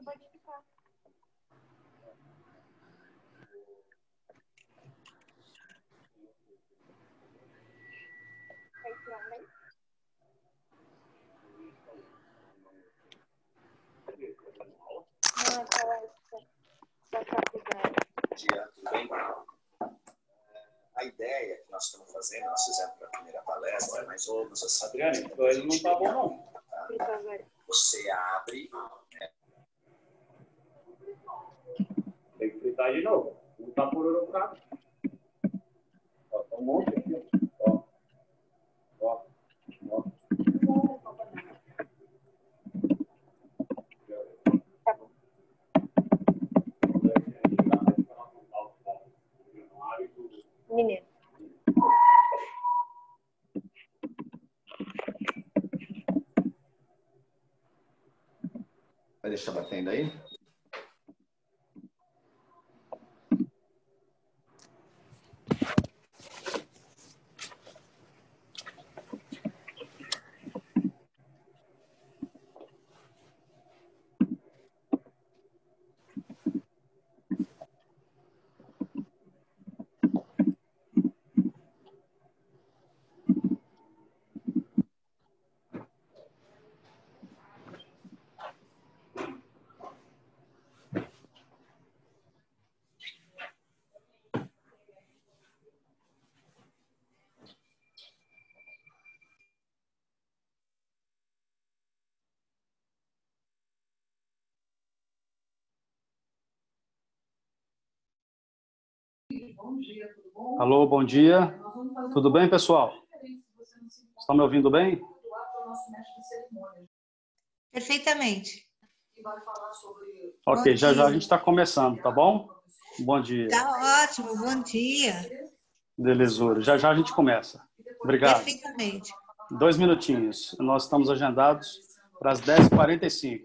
Dia, tudo bem? A ideia que nós estamos fazendo, nós fizemos a primeira palestra, mas outros assim. Adriane, ele não tá bom, não. Tá? Você abre. Tem que fritar de novo. Não tá por orocado. Ó, tá um monte aqui, ó. Ó. Ó. Mineiro. Vai deixar batendo aí? Alô, bom dia. Tudo bem, pessoal? Estão me ouvindo bem? Perfeitamente. Ok, Bom já dia. a gente está começando, tá bom? Bom dia. Tá ótimo, bom dia. Belezura. Já a gente começa. Obrigado. Perfeitamente. 2 minutinhos. Nós estamos agendados para as 10h45.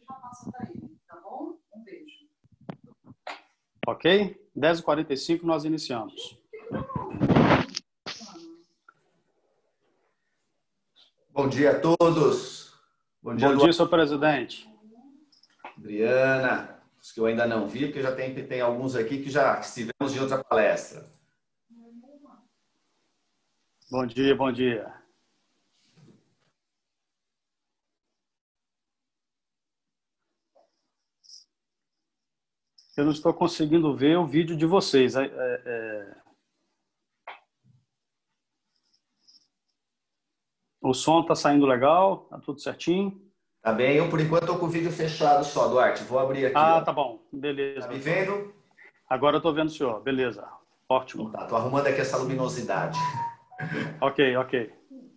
Ok? 10h45 nós iniciamos. Bom dia a todos. Bom dia, senhor presidente. Adriana, os que eu ainda não vi, porque já tem alguns aqui que já estivemos em outra palestra. Bom dia, bom dia. Eu não estou conseguindo ver o vídeo de vocês. O som está saindo legal? Tá tudo certinho? Tá bem, eu por enquanto estou com o vídeo fechado só, Duarte. Vou abrir aqui. Ah, ó. tá bom. Beleza. Tá me vendo? Agora eu estou vendo o senhor. Beleza. Ótimo. Então tá, tô arrumando aqui essa luminosidade. Ok, ok.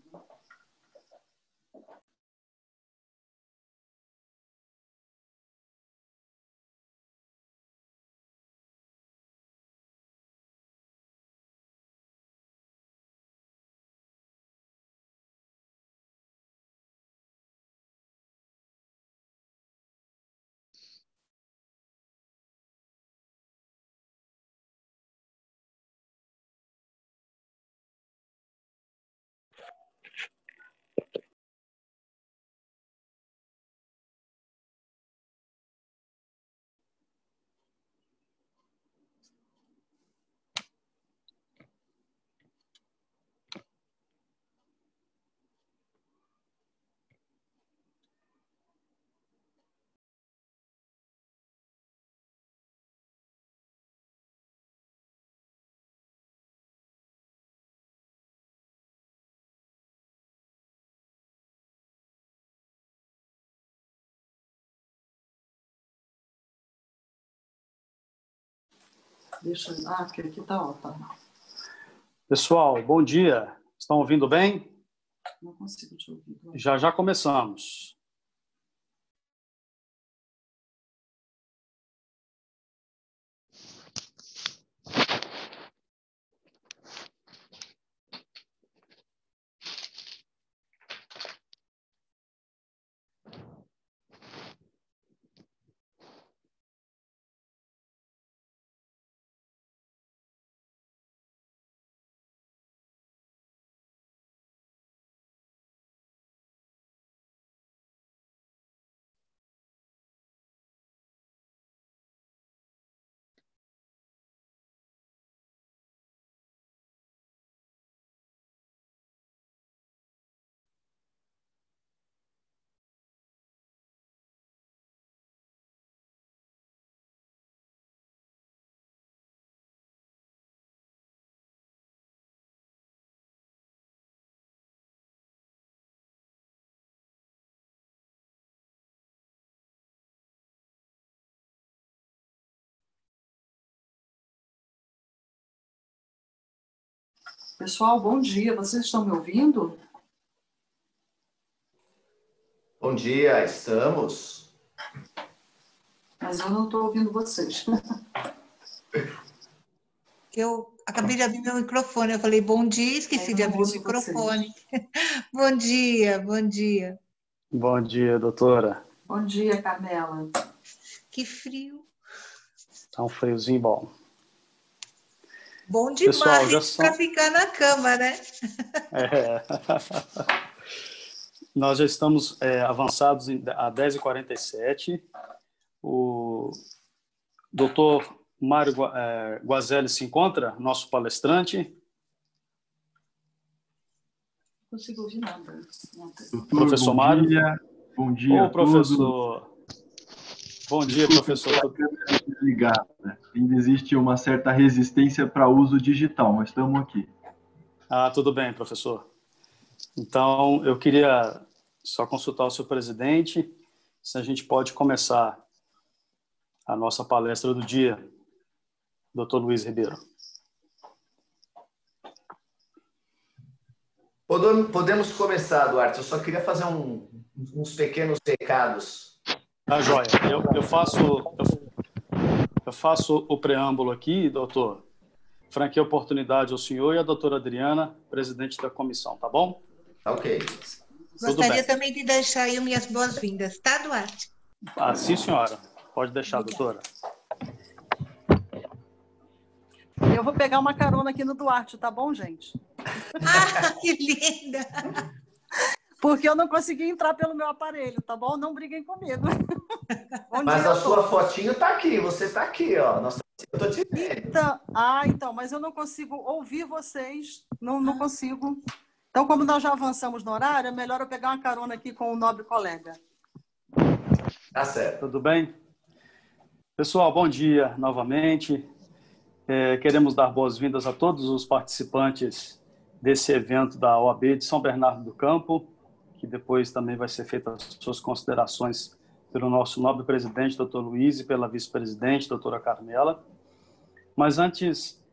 Deixa eu... Ah, aqui tá, ó, tá. Pessoal, bom dia. Estão ouvindo bem? Não consigo te ouvir. Já começamos. Pessoal, bom dia. Vocês estão me ouvindo? Bom dia, estamos. Mas eu não estou ouvindo vocês. Eu acabei de abrir meu microfone. Eu falei bom dia, esqueci Eu de não abrir o ouço microfone. Bom dia, bom dia. Bom dia, doutora. Bom dia, Carmela. Que frio. Tá um friozinho bom. Bom Pessoal, já demais são... para ficar na cama, né? Nós já estamos avançados a 10h47. O doutor Mário Guazelli se encontra, nosso palestrante. Não consigo ouvir nada. Doutor, Professor bom Mário. Dia. Bom dia Ô, a professor. todos. Bom dia, professor. A câmera é desligada. Ainda existe uma certa resistência para uso digital, mas estamos aqui. Ah, tudo bem, professor. Então, eu queria só consultar o seu presidente, se a gente pode começar a nossa palestra do dia, doutor Luiz Ribeiro. Podemos começar, Duarte. Eu só queria fazer uns pequenos recados. Tá, joia. Eu faço o preâmbulo aqui, doutor. Franquei a oportunidade ao senhor e à doutora Adriana, presidente da comissão, tá bom? Tá ok. Gostaria também de deixar aí minhas boas-vindas, tá, Duarte? Ah, sim, senhora. Pode deixar, Obrigada. doutora. Eu vou pegar uma carona aqui no Duarte, tá bom, gente? Ah, que linda! Porque eu não consegui entrar pelo meu aparelho, tá bom? Não briguem comigo. Mas a sua fotinho tá aqui, você tá aqui, ó. Eu tô te vendo. Então, mas eu não consigo ouvir vocês, não consigo. Então, como nós já avançamos no horário, é melhor eu pegar uma carona aqui com o nobre colega. Tá certo. Tudo bem? Pessoal, bom dia novamente. Queremos dar boas-vindas a todos os participantes desse evento da OAB de São Bernardo do Campo, que depois também vai ser feita as suas considerações pelo nosso nobre presidente, doutor Luiz, e pela vice-presidente, doutora Carmela. Mas antes,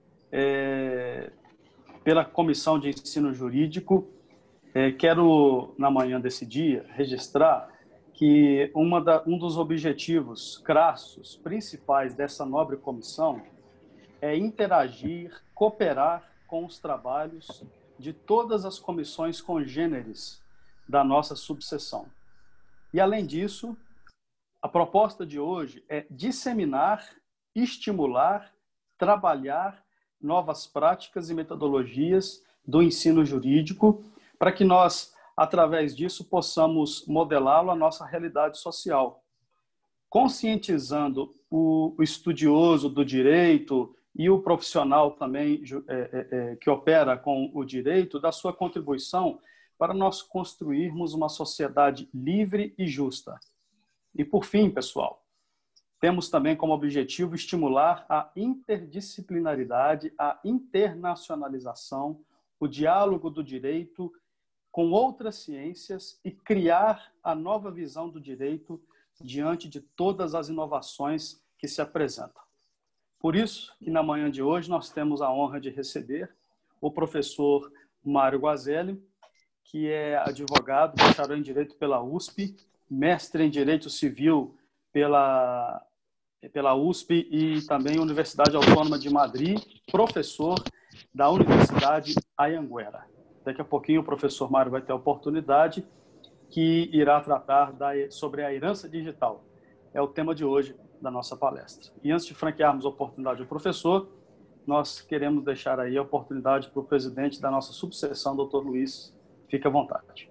pela Comissão de Ensino Jurídico, quero, na manhã desse dia, registrar que um dos objetivos crassos principais dessa nobre comissão é interagir, cooperar com os trabalhos de todas as comissões congêneres da nossa subseção. E, além disso, a proposta de hoje é disseminar, estimular, trabalhar novas práticas e metodologias do ensino jurídico para que nós, através disso, possamos modelá-lo à nossa realidade social, conscientizando o estudioso do direito e o profissional também que opera com o direito da sua contribuição para nós construirmos uma sociedade livre e justa. E, por fim, pessoal, temos também como objetivo estimular a interdisciplinaridade, a internacionalização, o diálogo do direito com outras ciências e criar a nova visão do direito diante de todas as inovações que se apresentam. Por isso que na manhã de hoje nós temos a honra de receber o professor Mário Guazelli, que é advogado, bacharel em Direito pela USP, mestre em Direito Civil pela USP e também Universidade Autônoma de Madrid, professor da Universidade Anhanguera. Daqui a pouquinho o professor Mário vai ter a oportunidade que irá tratar sobre a herança digital. É o tema de hoje da nossa palestra. E antes de franquearmos a oportunidade ao professor, nós queremos deixar aí a oportunidade para o presidente da nossa subseção, doutor Luiz. Fique à vontade.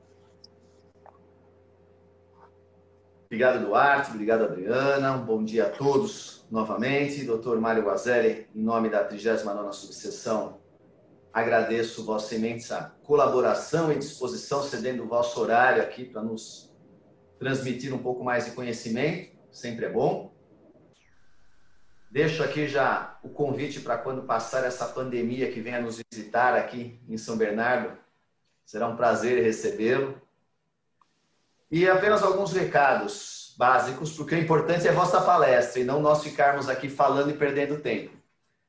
Obrigado, Duarte. Obrigado, Adriana. Um bom dia a todos novamente. Doutor Mário Guazelli, em nome da 39ª subseção, agradeço vossa imensa colaboração e disposição, cedendo o vosso horário aqui para nos transmitir um pouco mais de conhecimento. Sempre é bom. Deixo aqui já o convite para quando passar essa pandemia que venha nos visitar aqui em São Bernardo. Será um prazer recebê-lo. E apenas alguns recados básicos, porque o importante é a vossa palestra e não nós ficarmos aqui falando e perdendo tempo.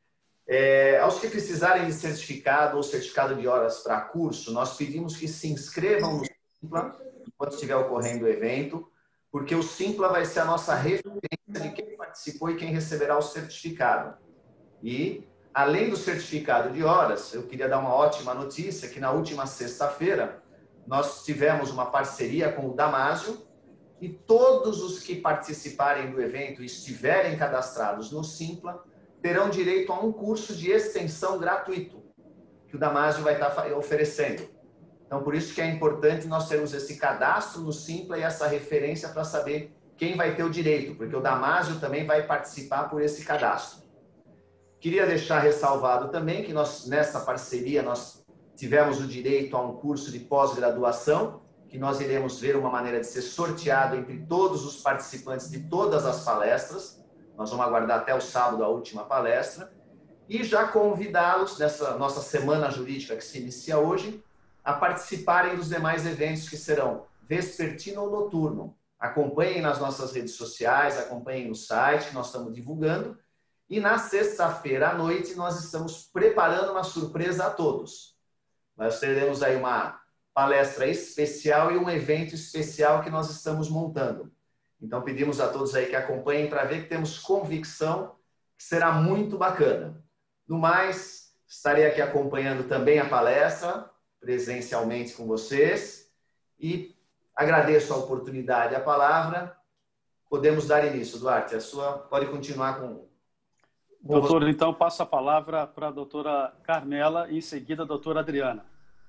Aos que precisarem de certificado ou certificado de horas para curso, nós pedimos que se inscrevam no Simpla enquanto estiver ocorrendo o evento, porque o Simpla vai ser a nossa referência de quem participou e quem receberá o certificado. E, além do certificado de horas, eu queria dar uma ótima notícia, que na última sexta-feira nós tivemos uma parceria com o Damásio, e todos os que participarem do evento e estiverem cadastrados no Simpla terão direito a um curso de extensão gratuito que o Damásio vai estar oferecendo. Então, por isso que é importante nós termos esse cadastro no Simpla e essa referência para saber quem vai ter o direito, porque o Damásio também vai participar por esse cadastro. Queria deixar ressalvado também que nós, nessa parceria, nós tivemos o direito a um curso de pós-graduação, que nós iremos ver uma maneira de ser sorteado entre todos os participantes de todas as palestras. Nós vamos aguardar até o sábado a última palestra. E já convidá-los, nessa nossa semana jurídica que se inicia hoje, a participarem dos demais eventos que serão vespertino ou noturno. Acompanhem nas nossas redes sociais, acompanhem no site que nós estamos divulgando. E na sexta-feira à noite nós estamos preparando uma surpresa a todos. Nós teremos aí uma palestra especial e um evento especial que nós estamos montando. Então pedimos a todos aí que acompanhem para ver que temos convicção que será muito bacana. No mais, estarei aqui acompanhando também a palestra, presencialmente com vocês, e agradeço a oportunidade e a palavra. Podemos dar início, Duarte, a sua pode continuar com... Doutor, então passo a palavra para a doutora Carmela e em seguida a doutora Adriana.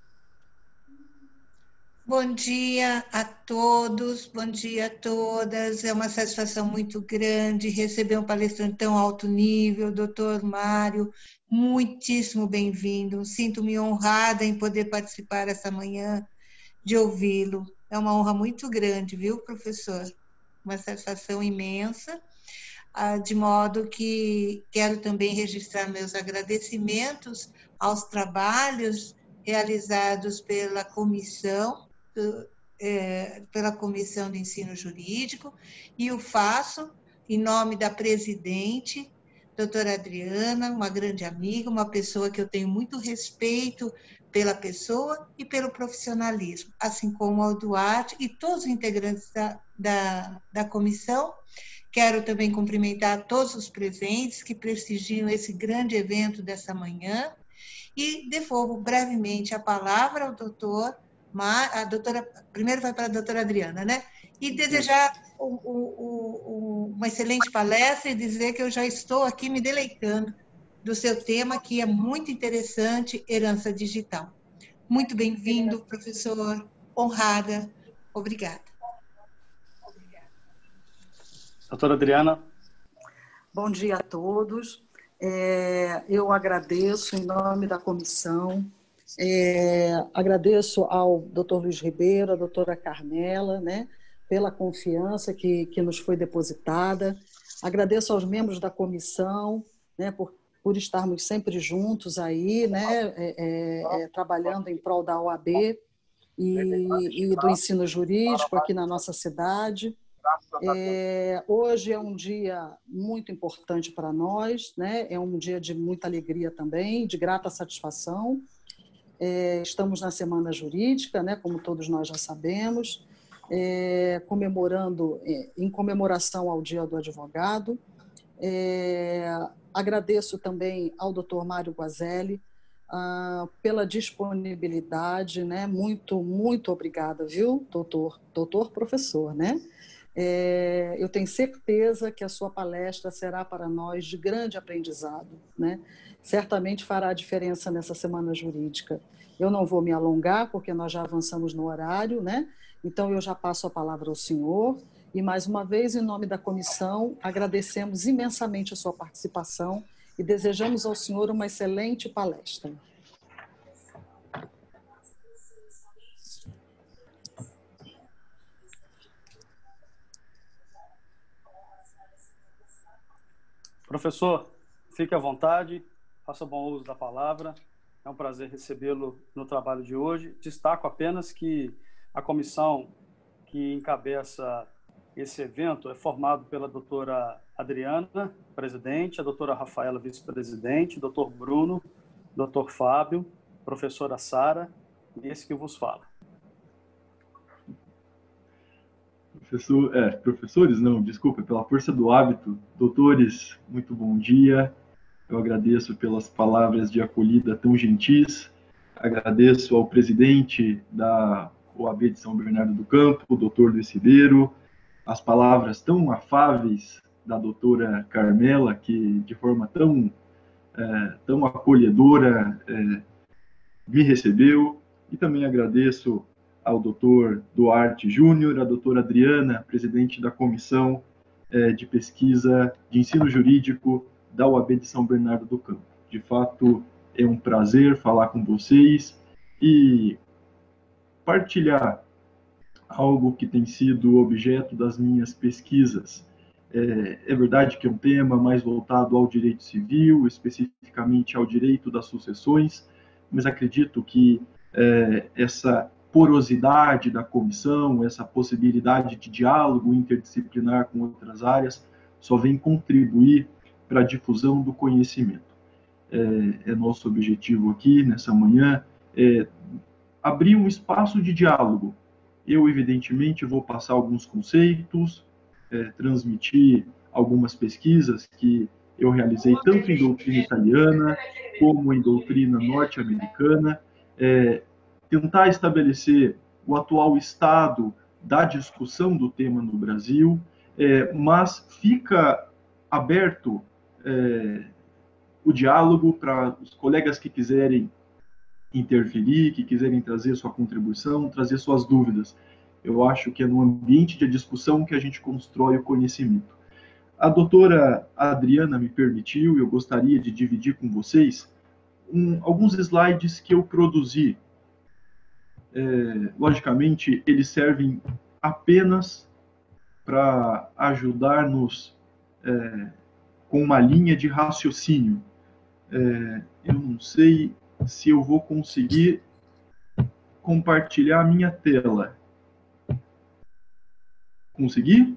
Bom dia a todos, bom dia a todas. É uma satisfação muito grande receber um palestrante tão alto nível, doutor Mário, muitíssimo bem-vindo. Sinto-me honrada em poder participar essa manhã, de ouvi-lo. É uma honra muito grande, viu, professor? Uma satisfação imensa, de modo que quero também registrar meus agradecimentos aos trabalhos realizados pela Comissão de Ensino Jurídico, e o faço em nome da presidente, doutora Adriana, uma grande amiga, uma pessoa que eu tenho muito respeito pela pessoa e pelo profissionalismo, assim como ao Duarte e todos os integrantes da comissão. Quero também cumprimentar todos os presentes que prestigiam esse grande evento dessa manhã e devolvo brevemente a palavra ao doutor. Primeiro vai para a doutora Adriana, né? E desejar uma excelente palestra e dizer que eu já estou aqui me deleitando do seu tema, que é muito interessante, herança digital. Muito bem-vindo, professor, honrada. Obrigada. Doutora Adriana. Bom dia a todos. Eu agradeço em nome da comissão. Agradeço ao doutor Luiz Ribeiro, à doutora Carmela, né, pela confiança que nos foi depositada. Agradeço aos membros da comissão, né, por estarmos sempre juntos aí, né, trabalhando em prol da OAB e do ensino jurídico aqui na nossa cidade. Hoje é um dia muito importante para nós, né, é um dia de muita alegria também, de grata satisfação. Estamos na Semana Jurídica, né, como todos nós já sabemos, em comemoração ao Dia do Advogado. Agradeço também ao Dr. Mário Guazelli pela disponibilidade, né, muito, muito obrigada, viu, doutor professor, né? Eu tenho certeza que a sua palestra será para nós de grande aprendizado, né? Certamente fará diferença nessa Semana Jurídica. Eu não vou me alongar, porque nós já avançamos no horário, né? Então, eu já passo a palavra ao senhor. E, mais uma vez, em nome da comissão, agradecemos imensamente a sua participação e desejamos ao senhor uma excelente palestra. Professor, fique à vontade, faça bom uso da palavra. É um prazer recebê-lo no trabalho de hoje. Destaco apenas que a comissão que encabeça esse evento é formada pela doutora Adriana, presidente, a doutora Rafaela, vice-presidente, doutor Bruno, doutor Fábio, professora Sara, e esse que vos fala. Professores, não, desculpa, pela força do hábito. Doutores, muito bom dia. Eu agradeço pelas palavras de acolhida tão gentis. Agradeço ao presidente da OAB de São Bernardo do Campo, o doutor Luiz Ribeiro, as palavras tão afáveis da doutora Carmela, que de forma tão acolhedora me recebeu. E também agradeço ao doutor Duarte Júnior, à doutora Adriana, presidente da Comissão de Pesquisa de Ensino Jurídico da OAB de São Bernardo do Campo. De fato, é um prazer falar com vocês e partilhar algo que tem sido objeto das minhas pesquisas. É verdade que é um tema mais voltado ao direito civil, especificamente ao direito das sucessões, mas acredito que essa porosidade da comissão, essa possibilidade de diálogo interdisciplinar com outras áreas, só vem contribuir para a difusão do conhecimento. Nosso objetivo aqui, nessa manhã, abrir um espaço de diálogo. Eu, evidentemente, vou passar alguns conceitos, transmitir algumas pesquisas que eu realizei tanto em doutrina italiana como em doutrina norte-americana, tentar estabelecer o atual estado da discussão do tema no Brasil, mas fica aberto o diálogo para os colegas que quiserem interferir, que quiserem trazer sua contribuição, trazer suas dúvidas. Eu acho que é no ambiente de discussão que a gente constrói o conhecimento. A doutora Adriana me permitiu, eu gostaria de dividir com vocês alguns slides que eu produzi. Logicamente, eles servem apenas para ajudar-nos com uma linha de raciocínio. Eu não sei se eu vou conseguir compartilhar a minha tela. Consegui?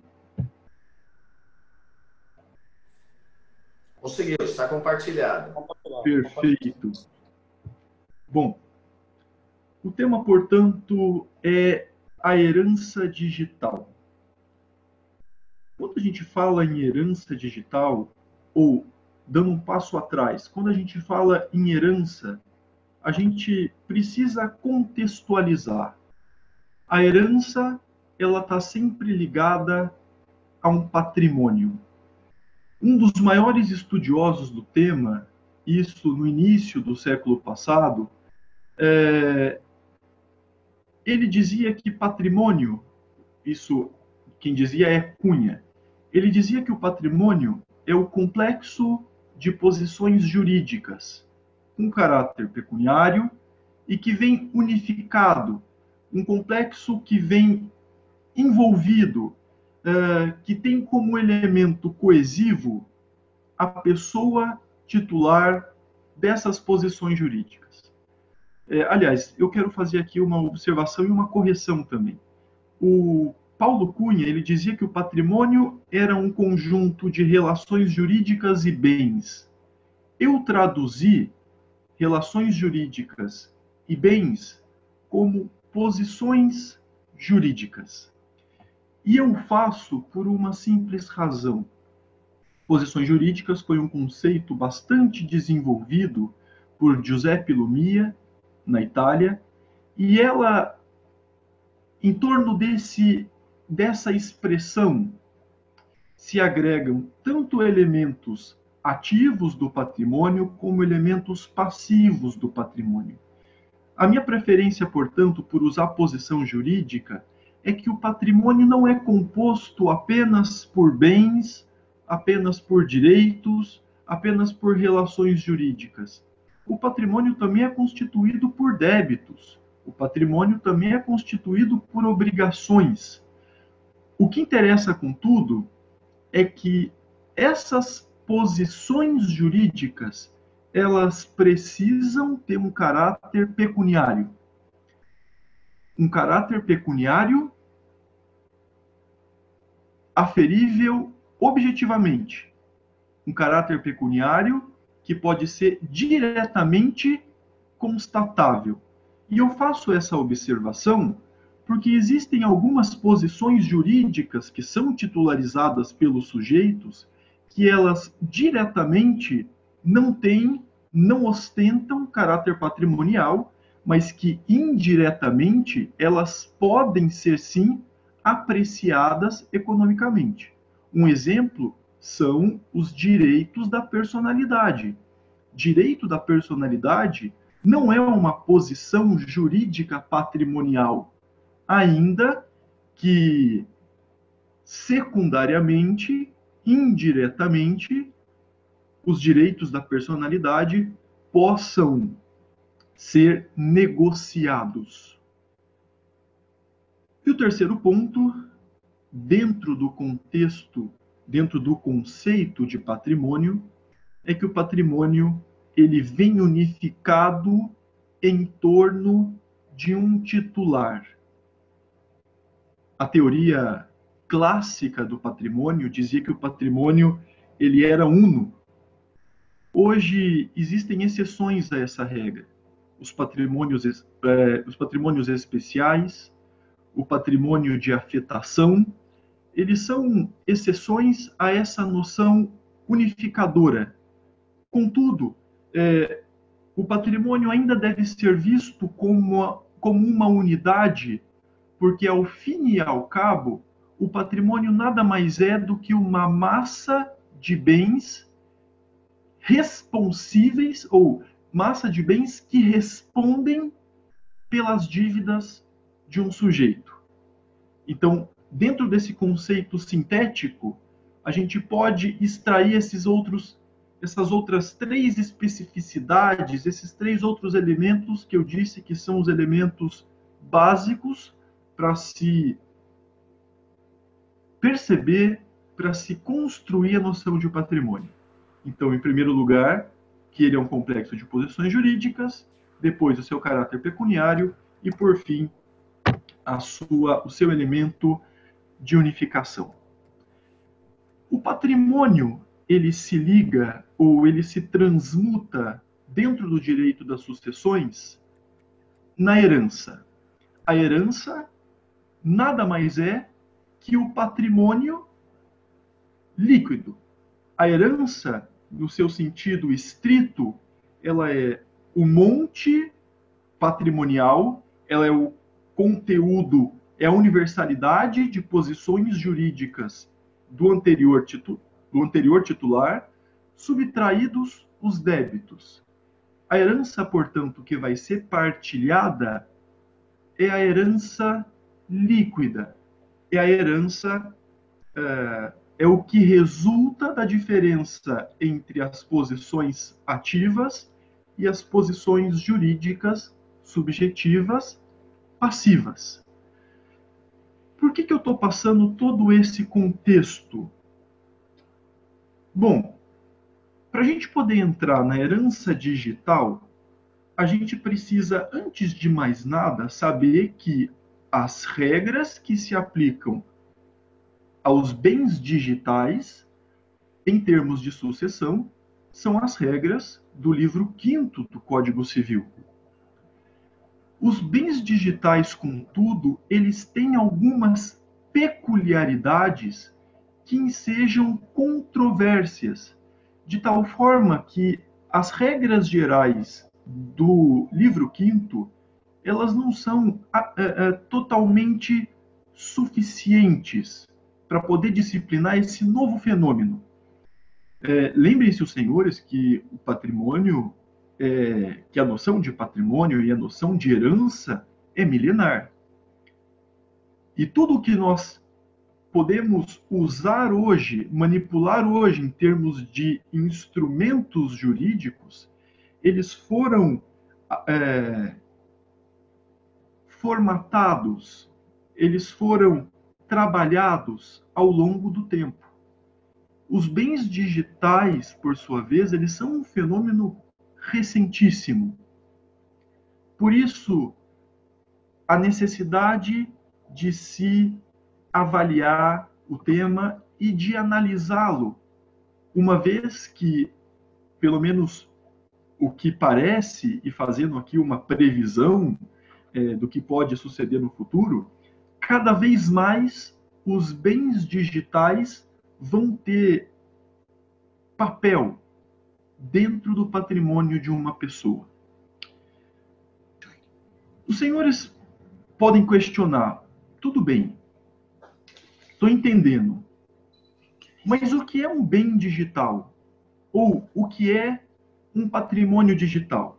Conseguiu, está compartilhado. Perfeito. Bom, o tema, portanto, é a herança digital. Quando a gente fala em herança digital, ou dando um passo atrás, quando a gente fala em herança, a gente precisa contextualizar. A herança, ela está sempre ligada a um patrimônio. Um dos maiores estudiosos do tema, isso no início do século passado, ele dizia que patrimônio, isso quem dizia é Cunha, ele dizia que o patrimônio é o complexo de posições jurídicas, com caráter pecuniário e que vem unificado, um complexo que vem envolvido, que tem como elemento coesivo a pessoa titular dessas posições jurídicas. Aliás, eu quero fazer aqui uma observação e uma correção também. O Paulo Cunha, ele dizia que o patrimônio era um conjunto de relações jurídicas e bens. Eu traduzi relações jurídicas e bens como posições jurídicas. E eu faço por uma simples razão. Posições jurídicas foi um conceito bastante desenvolvido por Giuseppe Lumia, na Itália, e ela, em torno dessa expressão, se agregam tanto elementos ativos do patrimônio como elementos passivos do patrimônio. A minha preferência, portanto, por usar posição jurídica é que o patrimônio não é composto apenas por bens, apenas por direitos, apenas por relações jurídicas. O patrimônio também é constituído por débitos. O patrimônio também é constituído por obrigações. O que interessa, contudo, é que essas posições jurídicas, elas precisam ter um caráter pecuniário. Um caráter pecuniário aferível objetivamente, um caráter pecuniário que pode ser diretamente constatável. E eu faço essa observação porque existem algumas posições jurídicas que são titularizadas pelos sujeitos que elas diretamente não ostentam caráter patrimonial, mas que indiretamente elas podem ser sim apreciadas economicamente. Um exemplo são os direitos da personalidade. Direito da personalidade não é uma posição jurídica patrimonial, ainda que secundariamente, indiretamente, os direitos da personalidade possam ser negociados. E o terceiro ponto, dentro do contexto, dentro do conceito de patrimônio, é que o patrimônio ele vem unificado em torno de um titular. A teoria clássica do patrimônio dizia que o patrimônio ele era uno. Hoje existem exceções a essa regra. Os patrimônios especiais, o patrimônio de afetação, eles são exceções a essa noção unificadora. Contudo, o patrimônio ainda deve ser visto como uma unidade, porque ao fim e ao cabo, o patrimônio nada mais é do que uma massa de bens responsíveis, ou massa de bens que respondem pelas dívidas de um sujeito. Então, dentro desse conceito sintético, a gente pode extrair essas outras três especificidades, esses três outros elementos que eu disse que são os elementos básicos para se perceber, para se construir a noção de patrimônio. Então, em primeiro lugar, que ele é um complexo de posições jurídicas, depois o seu caráter pecuniário e, por fim, o seu elemento de unificação. O patrimônio, ele se liga ou ele se transmuta dentro do direito das sucessões na herança. A herança nada mais é que o patrimônio líquido. A herança, no seu sentido estrito, ela é o monte patrimonial, ela é o conteúdo, é a universalidade de posições jurídicas do anterior titular, subtraídos os débitos. A herança, portanto, que vai ser partilhada é a herança líquida. É a herança, é o que resulta da diferença entre as posições ativas e as posições jurídicas subjetivas passivas. Por que eu estou passando todo esse contexto? Bom, para a gente poder entrar na herança digital, a gente precisa, antes de mais nada, saber que as regras que se aplicam aos bens digitais, em termos de sucessão, são as regras do livro 5º do Código Civil. Os bens digitais, contudo, eles têm algumas peculiaridades que ensejam controvérsias, de tal forma que as regras gerais do livro 5º, elas não são totalmente suficientes para poder disciplinar esse novo fenômeno. Lembrem-se os senhores que o patrimônio, que a noção de patrimônio e a noção de herança é milenar. E tudo o que nós podemos usar hoje, manipular hoje em termos de instrumentos jurídicos, eles foram formatados, eles foram trabalhados ao longo do tempo. Os bens digitais, por sua vez, eles são um fenômeno recentíssimo. Por isso, a necessidade de se avaliar o tema e de analisá-lo, uma vez que, pelo menos o que parece, e fazendo aqui uma previsão do que pode suceder no futuro, cada vez mais os bens digitais vão ter papel dentro do patrimônio de uma pessoa. Os senhores podem questionar, tudo bem, estou entendendo, mas o que é um bem digital? Ou o que é um patrimônio digital?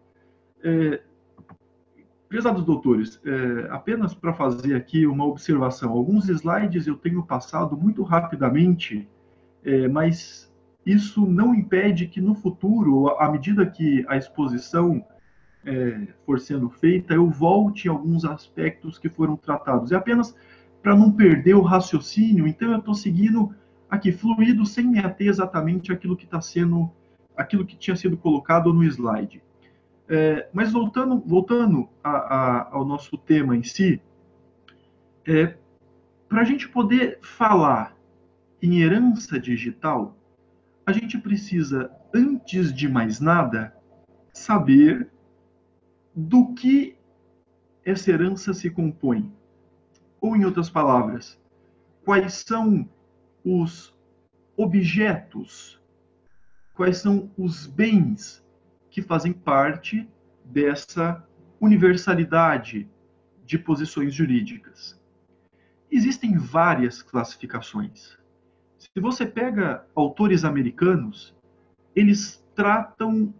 Prezados doutores, apenas para fazer aqui uma observação, alguns slides eu tenho passado muito rapidamente, mas isso não impede que no futuro, à medida que a exposição for sendo feita, eu volte a alguns aspectos que foram tratados. É apenas para não perder o raciocínio, então eu estou seguindo aqui fluido, sem me ater exatamente àquilo que aquilo que tinha sido colocado no slide. Mas voltando ao nosso tema em si, para a gente poder falar em herança digital, a gente precisa, antes de mais nada, saber do que essa herança se compõe. Ou, em outras palavras, quais são os objetos, quais são os bens que fazem parte dessa universalidade de posições jurídicas. Existem várias classificações. Se você pega autores americanos, eles tratam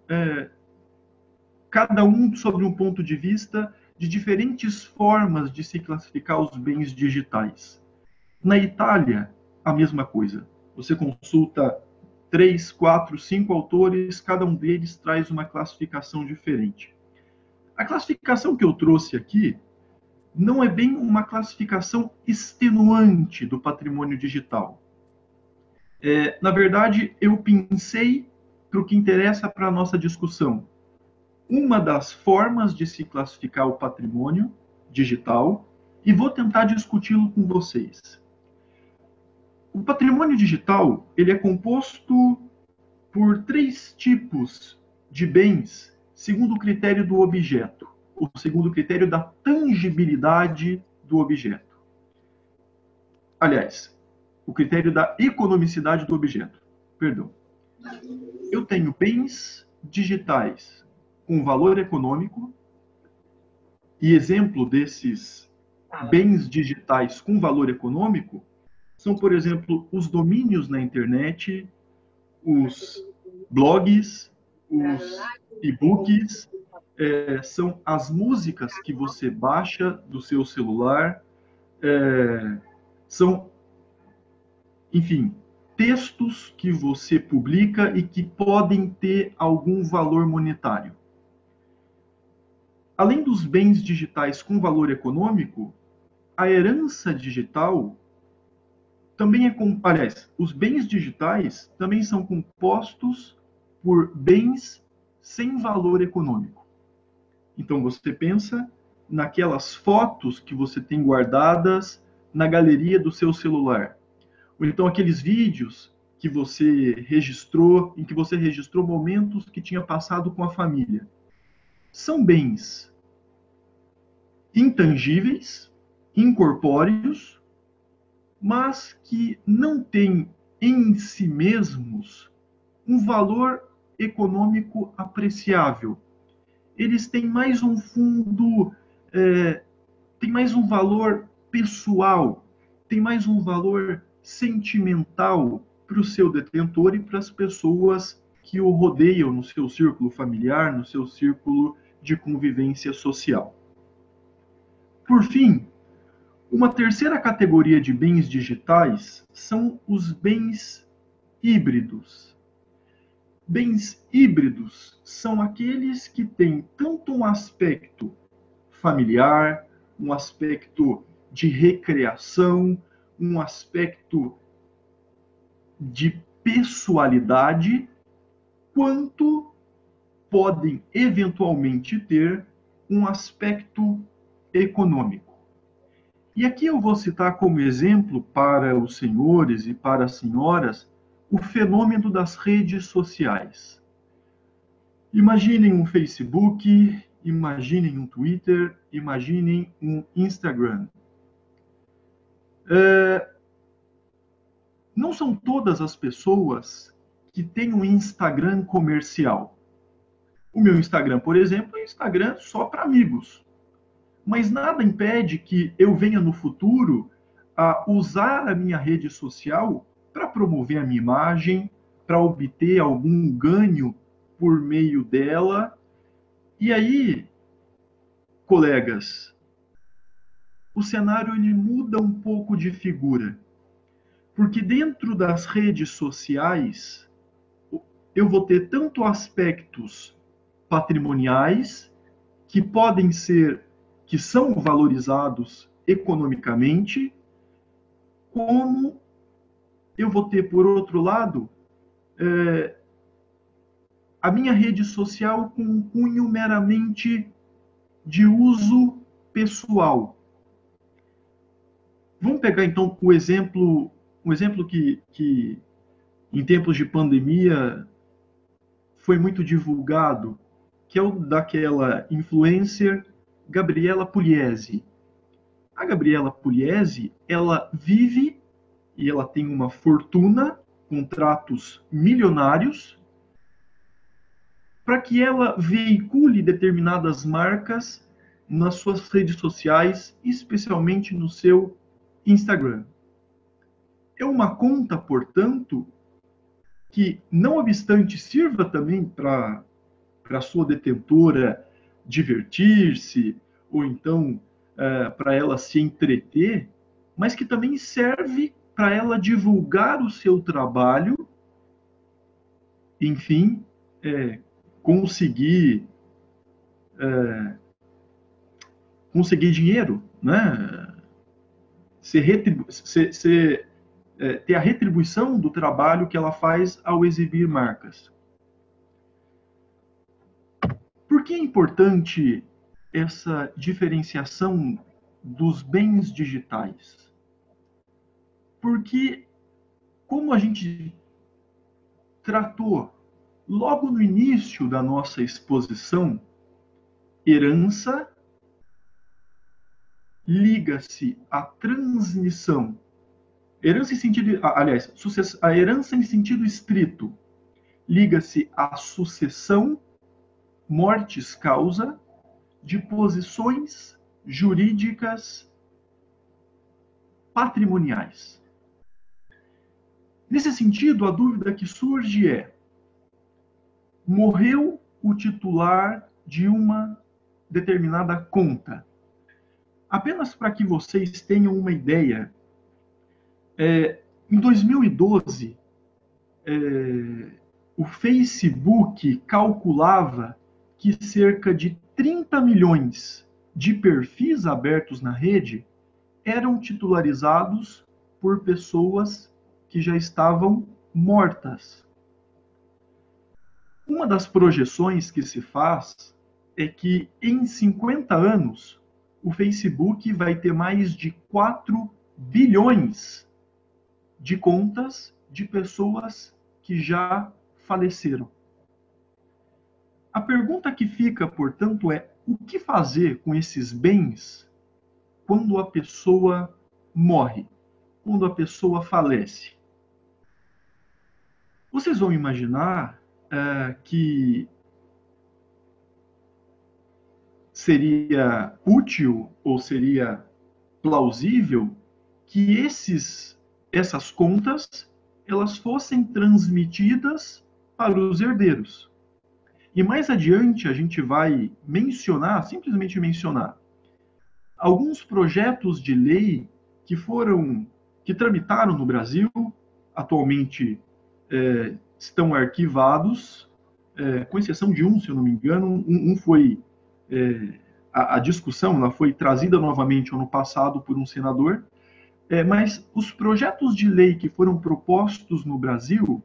cada um sobre um ponto de vista de diferentes formas de se classificar os bens digitais. Na Itália, a mesma coisa. Você consulta 3, 4, 5 autores, cada um deles traz uma classificação diferente. A classificação que eu trouxe aqui não é bem uma classificação extenuante do patrimônio digital. Na verdade, eu pensei para o que interessa para a nossa discussão. Uma das formas de se classificar o patrimônio digital e vou tentar discuti-lo com vocês. O patrimônio digital ele é composto por 3 tipos de bens, segundo o critério do objeto, ou segundo o critério da tangibilidade do objeto. Aliás, o critério da economicidade do objeto. Perdão. Eu tenho bens digitais com valor econômico, e exemplo desses bens digitais com valor econômico são, por exemplo, os domínios na internet, os blogs, os e-books, são as músicas que você baixa do seu celular, são, enfim, textos que você publica e que podem ter algum valor monetário. Além dos bens digitais com valor econômico, a herança digital também aliás, os bens digitais também são compostos por bens sem valor econômico. Então você pensa naquelas fotos que você tem guardadas na galeria do seu celular. Ou então aqueles vídeos que você registrou, em que você registrou momentos que tinha passado com a família. São bens intangíveis, incorpóreos, mas que não têm em si mesmos um valor econômico apreciável. Eles têm mais um fundo, tem mais um valor pessoal, tem mais um valor sentimental para o seu detentor e para as pessoas que o rodeiam no seu círculo familiar, no seu círculo de convivência social. Por fim, uma terceira categoria de bens digitais são os bens híbridos. Bens híbridos são aqueles que têm tanto um aspecto familiar, um aspecto de recreação, um aspecto de pessoalidade, quanto podem eventualmente ter um aspecto econômico. E aqui eu vou citar como exemplo para os senhores e para as senhoras o fenômeno das redes sociais. Imaginem um Facebook, imaginem um Twitter, imaginem um Instagram. Não são todas as pessoas que têm um Instagram comercial. O meu Instagram, por exemplo, é um Instagram só para amigos. Mas nada impede que eu venha no futuro a usar a minha rede social para promover a minha imagem, para obter algum ganho por meio dela. E aí, colegas, o cenário ele muda um pouco de figura. Porque dentro das redes sociais, eu vou ter tanto aspectos patrimoniais que podem ser, que são valorizados economicamente, como eu vou ter, por outro lado, a minha rede social com um cunho meramente de uso pessoal. Vamos pegar, então, um exemplo que em tempos de pandemia foi muito divulgado, que é o daquela influencer Gabriela Pugliese. A Gabriela Pugliese, ela vive e ela tem uma fortuna, contratos milionários, para que ela veicule determinadas marcas nas suas redes sociais, especialmente no seu Instagram. É uma conta, portanto, que, não obstante, sirva também para a sua detentora divertir-se, ou então para ela se entreter, mas que também serve para ela divulgar o seu trabalho, enfim, conseguir dinheiro, né? Ter a retribuição do trabalho que ela faz ao exibir marcas. Por que é importante essa diferenciação dos bens digitais? Porque, como a gente tratou logo no início da nossa exposição, herança liga-se à transmissão. Herança em sentido, aliás, a herança em sentido estrito liga-se à sucessão, mortis causa, de posições jurídicas patrimoniais. Nesse sentido, a dúvida que surge é: morreu o titular de uma determinada conta? Apenas para que vocês tenham uma ideia, em 2012, o Facebook calculava que cerca de 30 milhões de perfis abertos na rede eram titularizados por pessoas que já estavam mortas. Uma das projeções que se faz é que em 50 anos o Facebook vai ter mais de 4 bilhões de contas de pessoas que já faleceram. A pergunta que fica, portanto, é: o que fazer com esses bens quando a pessoa morre, quando a pessoa falece? Vocês vão imaginar que seria útil ou seria plausível que essas contas elas fossem transmitidas para os herdeiros. E mais adiante a gente vai mencionar, simplesmente mencionar, alguns projetos de lei que tramitaram no Brasil, atualmente estão arquivados, com exceção de um, se eu não me engano. Um foi a discussão, ela foi trazida novamente ano passado por um senador, mas os projetos de lei que foram propostos no Brasil,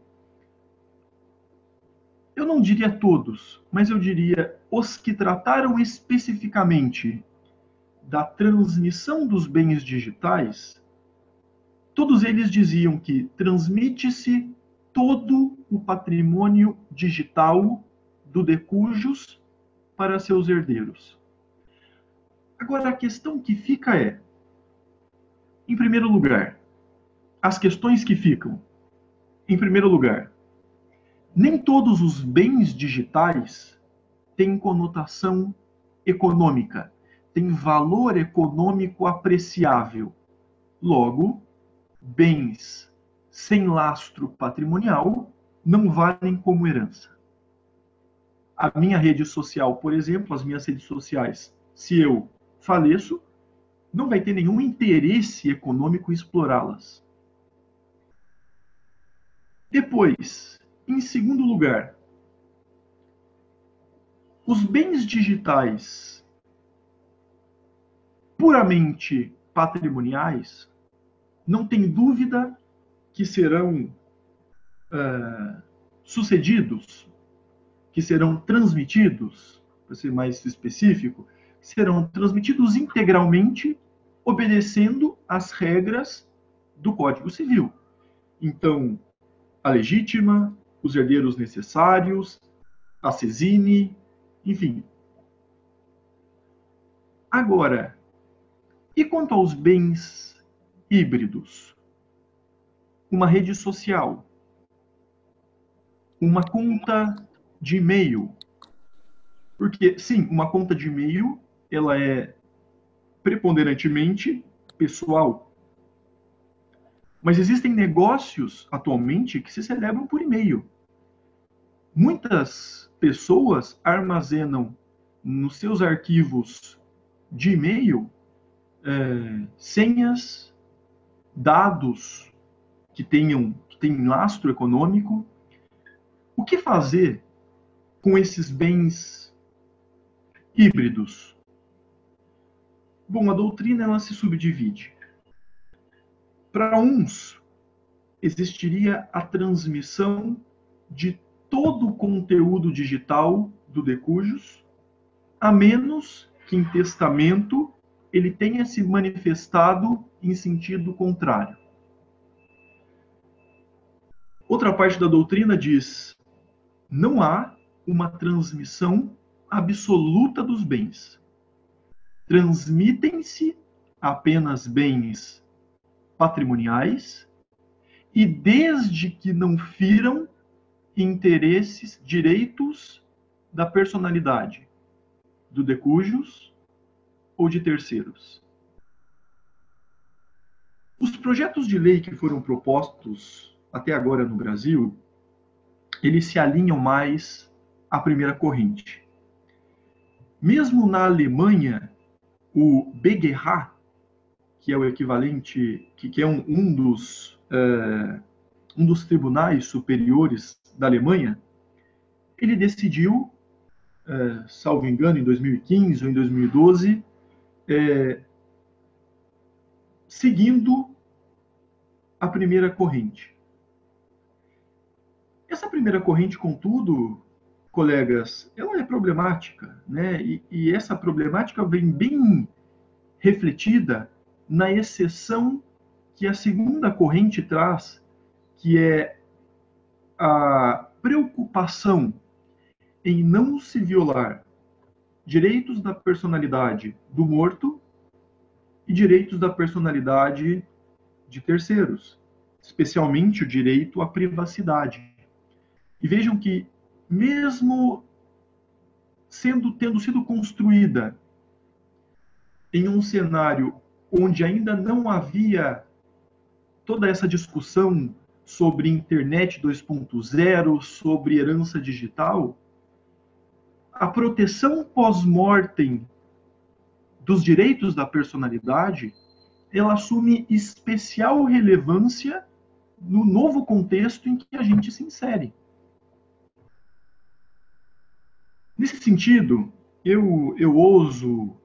eu não diria todos, mas eu diria os que trataram especificamente da transmissão dos bens digitais, todos eles diziam que transmite-se todo o patrimônio digital do Decujus para seus herdeiros. Agora, a questão que fica é, em primeiro lugar, as questões que ficam. Em primeiro lugar, nem todos os bens digitais têm conotação econômica, têm valor econômico apreciável. Logo, bens sem lastro patrimonial não valem como herança. A minha rede social, por exemplo, as minhas redes sociais, se eu faleço, não vai ter nenhum interesse econômico em explorá-las. Depois, em segundo lugar, os bens digitais puramente patrimoniais, não tem dúvida que serão sucedidos, que serão transmitidos, para ser mais específico, serão transmitidos integralmente, obedecendo às regras do Código Civil. Então, a legítima, os herdeiros necessários, a sesine, enfim. Agora, e quanto aos bens híbridos? Uma rede social, uma conta de e-mail. Porque, sim, uma conta de e-mail, ela é preponderantemente pessoal. Mas existem negócios, atualmente, que se celebram por e-mail. Muitas pessoas armazenam nos seus arquivos de e-mail senhas, dados que têm lastro econômico. O que fazer com esses bens híbridos? Bom, a doutrina ela se subdivide. Para uns, existiria a transmissão de todo o conteúdo digital do Decujus, a menos que em testamento ele tenha se manifestado em sentido contrário. Outra parte da doutrina diz: não há uma transmissão absoluta dos bens. Transmitem-se apenas bens patrimoniais e desde que não firam interesses, direitos da personalidade do Decujus ou de terceiros. Os projetos de lei que foram propostos até agora no Brasil, eles se alinham mais à primeira corrente. Mesmo na Alemanha, o BGH, que é o equivalente, que é um dos tribunais superiores da Alemanha, ele decidiu, salvo engano, em 2015 ou em 2012, seguindo a primeira corrente. Essa primeira corrente, contudo, colegas, ela é problemática, né? E essa problemática vem bem refletida na exceção que a segunda corrente traz, que é a preocupação em não se violar direitos da personalidade do morto e direitos da personalidade de terceiros, especialmente o direito à privacidade. E vejam que, mesmo tendo sido construída em um cenário onde ainda não havia toda essa discussão sobre internet 2.0, sobre herança digital, a proteção pós-mortem dos direitos da personalidade, ela assume especial relevância no novo contexto em que a gente se insere. Nesse sentido, eu ouso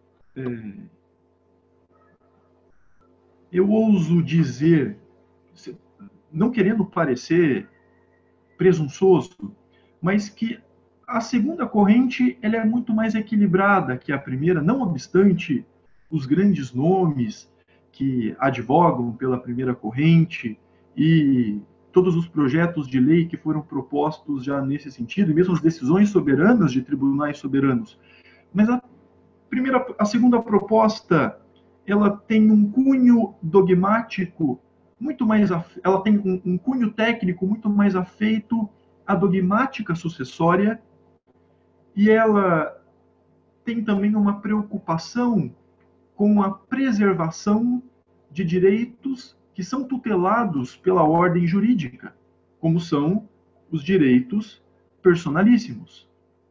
dizer, não querendo parecer presunçoso, mas que a segunda corrente ela é muito mais equilibrada que a primeira, não obstante os grandes nomes que advogam pela primeira corrente e todos os projetos de lei que foram propostos já nesse sentido, e mesmo as decisões soberanas de tribunais soberanos. Mas a segunda proposta, ela tem um cunho dogmático muito mais, ela tem um cunho técnico muito mais afeito à dogmática sucessória, e ela tem também uma preocupação com a preservação de direitos que são tutelados pela ordem jurídica, como são os direitos personalíssimos.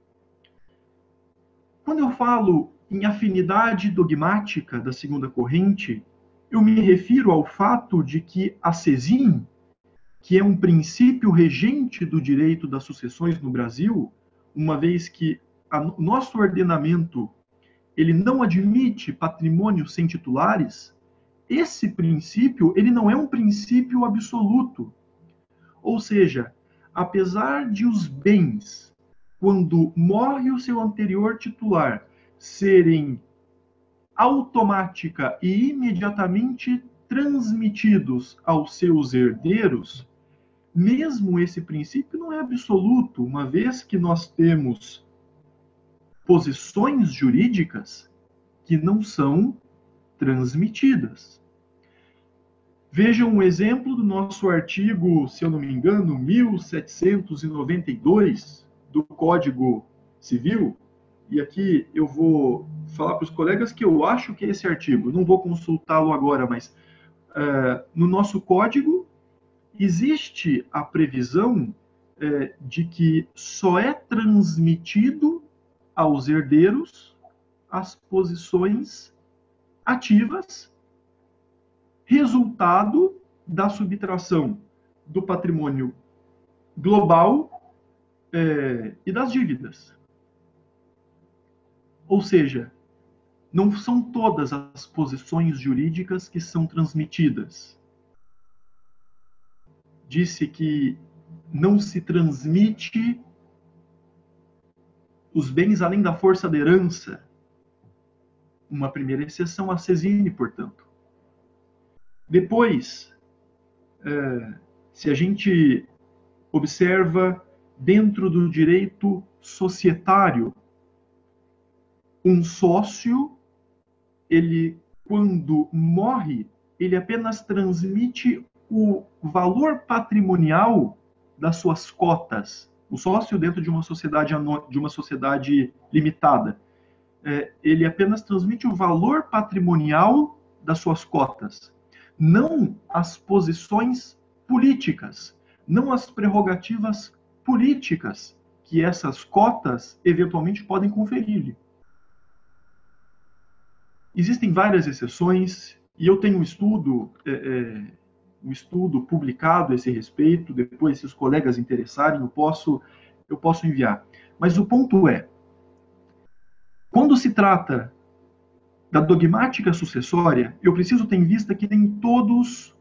Quando eu falo em afinidade dogmática da segunda corrente, eu me refiro ao fato de que a SESIM, que é um princípio regente do direito das sucessões no Brasil, uma vez que o nosso ordenamento ele não admite patrimônio sem titulares, esse princípio ele não é um princípio absoluto. Ou seja, apesar de os bens, quando morre o seu anterior titular, serem automática e imediatamente transmitidos aos seus herdeiros, mesmo esse princípio não é absoluto, uma vez que nós temos posições jurídicas que não são transmitidas. Vejam um exemplo do nosso artigo, se eu não me engano, 1792 do Código Civil, e aqui eu vou falar para os colegas que eu acho que é esse artigo, não vou consultá-lo agora, mas no nosso código existe a previsão de que só é transmitido aos herdeiros as posições ativas, resultado da subtração do patrimônio global e das dívidas. Ou seja, não são todas as posições jurídicas que são transmitidas. Disse que não se transmite os bens além da força da herança. Uma primeira exceção, a SESIM, portanto. Depois, se a gente observa dentro do direito societário, um sócio, ele, quando morre, ele apenas transmite o valor patrimonial das suas cotas. O sócio dentro de uma sociedade limitada, ele apenas transmite o valor patrimonial das suas cotas, não as posições políticas, não as prerrogativas políticas que essas cotas eventualmente podem conferir-lhe. Existem várias exceções, e eu tenho um estudo publicado a esse respeito. Depois, se os colegas interessarem, eu posso enviar. Mas o ponto é, quando se trata da dogmática sucessória, eu preciso ter em vista que nem todas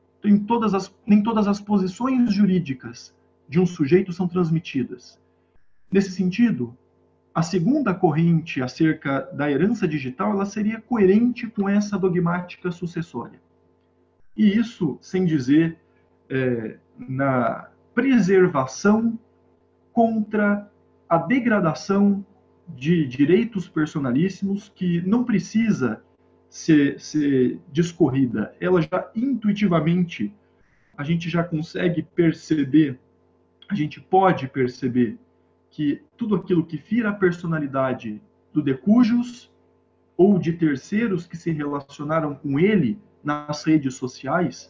as posições jurídicas de um sujeito são transmitidas. Nesse sentido, a segunda corrente acerca da herança digital, ela seria coerente com essa dogmática sucessória. E isso sem dizer na preservação contra a degradação de direitos personalíssimos, que não precisa ser discorrida. Ela já intuitivamente, a gente já consegue perceber, a gente pode perceber que tudo aquilo que fira a personalidade do de cujos ou de terceiros que se relacionaram com ele nas redes sociais,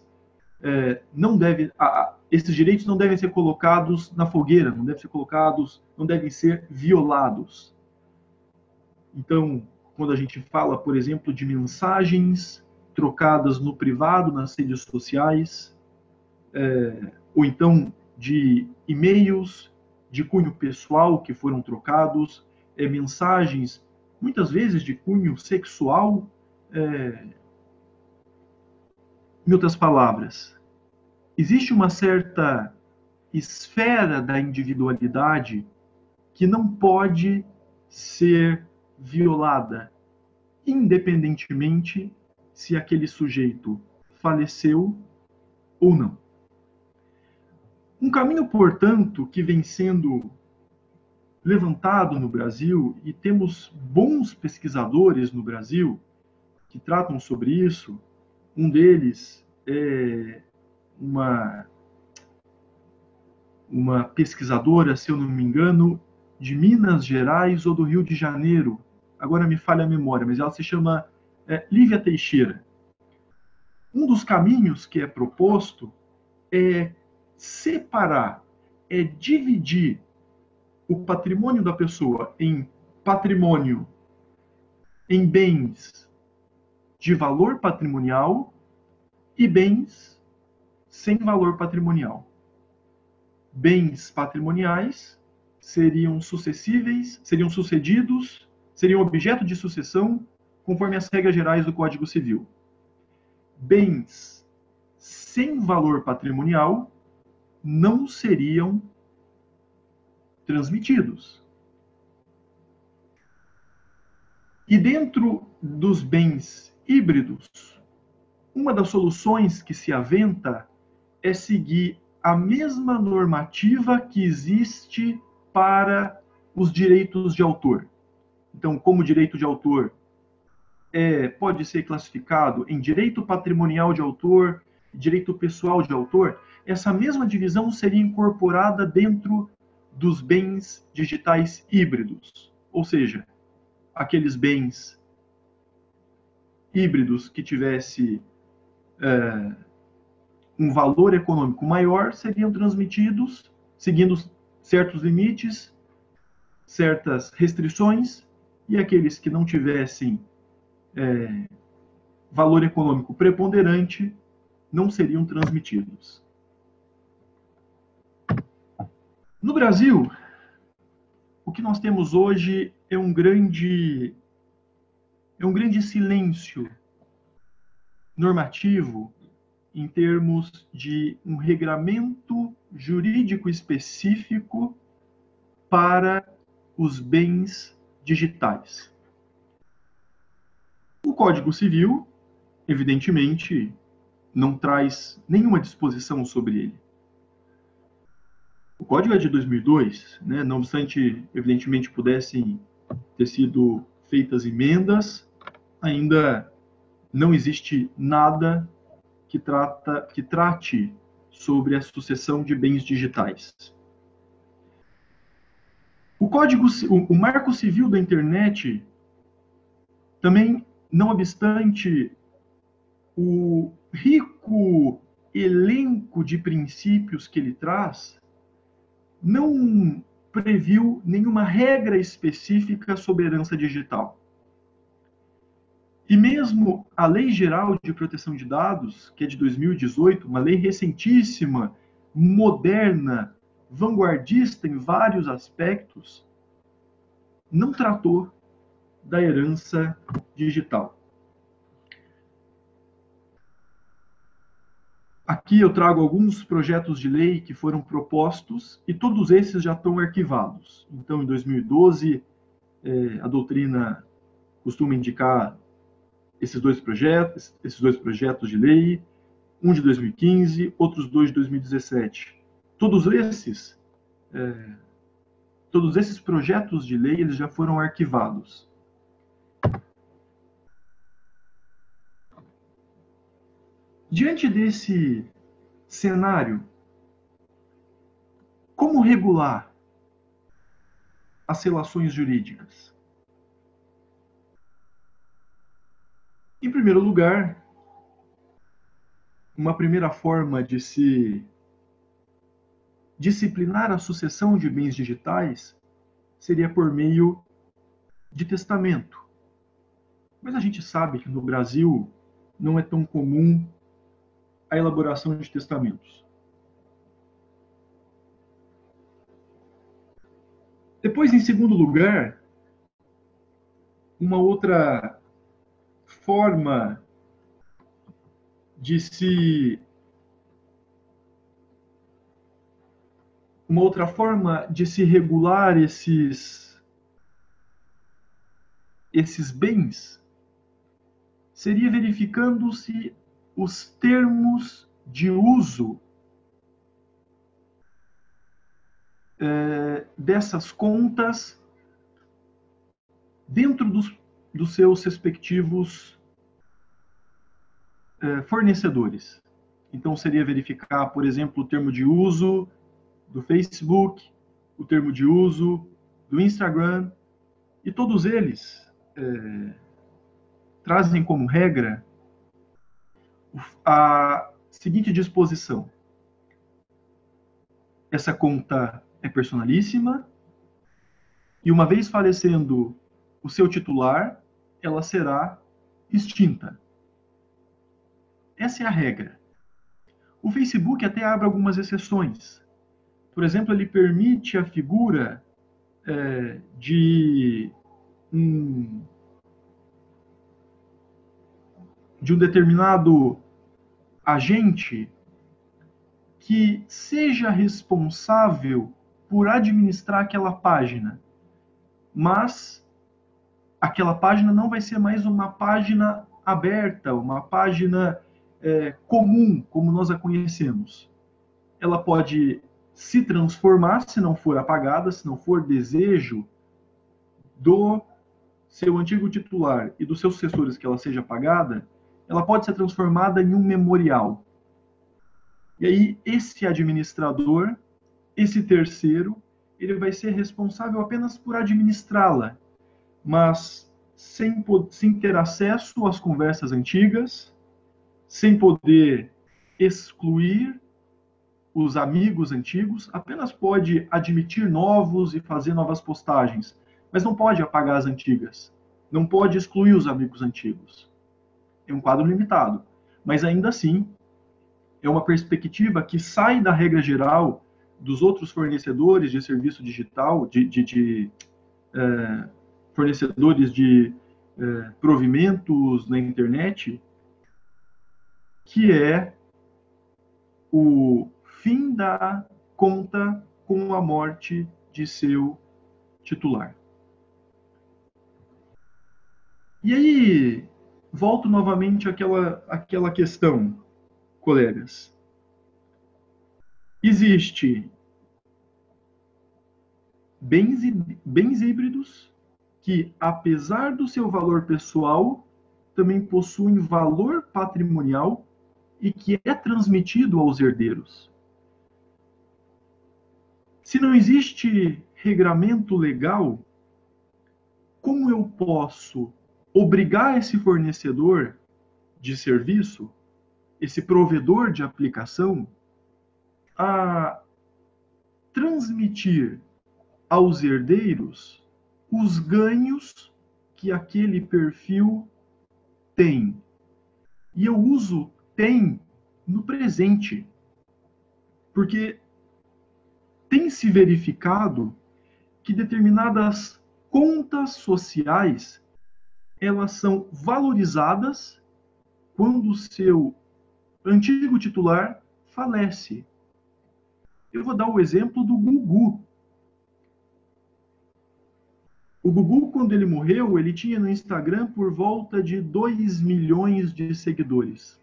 esses direitos não devem ser colocados na fogueira, não devem ser violados. Então, quando a gente fala, por exemplo, de mensagens trocadas no privado, nas redes sociais, ou então de e-mails de cunho pessoal que foram trocados, mensagens, muitas vezes de cunho sexual, em outras palavras, existe uma certa esfera da individualidade que não pode ser violada. independentemente se aquele sujeito faleceu ou não. Um caminho, portanto, que vem sendo levantado no Brasil, e temos bons pesquisadores no Brasil que tratam sobre isso. Um deles é uma pesquisadora, se eu não me engano, de Minas Gerais ou do Rio de Janeiro. Agora me falha a memória, mas ela se chama Lívia Teixeira. Um dos caminhos que é proposto é separar, é dividir o patrimônio da pessoa em patrimônio, em bens de valor patrimonial e bens sem valor patrimonial. Bens patrimoniais seriam sucessíveis, seriam sucedidos, seriam objeto de sucessão conforme as regras gerais do Código Civil. Bens sem valor patrimonial não seriam transmitidos. E dentro dos bens híbridos, uma das soluções que se aventa é seguir a mesma normativa que existe para os direitos de autor. Então, como direito de autor pode ser classificado em direito patrimonial de autor, direito pessoal de autor, essa mesma divisão seria incorporada dentro dos bens digitais híbridos, ou seja, aqueles bens híbridos que tivesse um valor econômico maior seriam transmitidos seguindo certos limites, certas restrições, e aqueles que não tivessem valor econômico preponderante não seriam transmitidos. No Brasil, o que nós temos hoje é um grande silêncio normativo em termos de um regramento jurídico específico para os bens digitais. O Código Civil, evidentemente, não traz nenhuma disposição sobre ele. O Código é de 2002, né? Não obstante, evidentemente, pudessem ter sido feitas emendas, ainda não existe nada que trate sobre a sucessão de bens digitais. O Marco Civil da Internet também, não obstante o rico elenco de princípios que ele traz, não previu nenhuma regra específica sobre herança digital. E mesmo a Lei Geral de Proteção de Dados, que é de 2018, uma lei recentíssima, moderna, vanguardista em vários aspectos, não tratou da herança digital. Aqui eu trago alguns projetos de lei que foram propostos e todos esses já estão arquivados. Então, em 2012, a doutrina costuma indicar esses dois projetos de lei, um de 2015, outros dois de 2017. Todos esses projetos de lei eles já foram arquivados. Diante desse cenário, como regular as relações jurídicas? Em primeiro lugar, uma primeira forma de se disciplinar a sucessão de bens digitais seria por meio de testamento. Mas a gente sabe que no Brasil não é tão comum a elaboração de testamentos. Depois, em segundo lugar, uma outra forma de se regular esses bens seria verificando se os termos de uso dessas contas dentro dos seus respectivos fornecedores. Então, seria verificar, por exemplo, o termo de uso do Facebook, o termo de uso do Instagram, e todos eles trazem como regra a seguinte disposição: essa conta é personalíssima e, uma vez falecendo o seu titular, ela será extinta. Essa é a regra. O Facebook até abre algumas exceções. Por exemplo, ele permite a figura de um determinado agente que seja responsável por administrar aquela página, mas aquela página não vai ser mais uma página aberta, uma página comum, como nós a conhecemos. Ela pode se transformar, se não for apagada, se não for desejo do seu antigo titular e dos seus sucessores que ela seja apagada, ela pode ser transformada em um memorial. E aí, esse administrador, esse terceiro, ele vai ser responsável apenas por administrá-la, mas sem ter acesso às conversas antigas, sem poder excluir os amigos antigos, apenas pode admitir novos e fazer novas postagens, mas não pode apagar as antigas, não pode excluir os amigos antigos. É um quadro limitado, mas ainda assim é uma perspectiva que sai da regra geral dos outros fornecedores de serviço digital, fornecedores de provimentos na internet, que é o fim da conta com a morte de seu titular. E aí, volto novamente àquela questão, colegas. Existe bens híbridos que, apesar do seu valor pessoal, também possuem valor patrimonial e que é transmitido aos herdeiros. Se não existe regramento legal, como eu posso obrigar esse fornecedor de serviço, esse provedor de aplicação, a transmitir aos herdeiros os ganhos que aquele perfil tem? E eu uso tem no presente, porque tem se verificado que determinadas contas sociais, elas são valorizadas quando o seu antigo titular falece. Eu vou dar o exemplo do Gugu. O Gugu, quando ele morreu, ele tinha no Instagram por volta de 2 milhões de seguidores.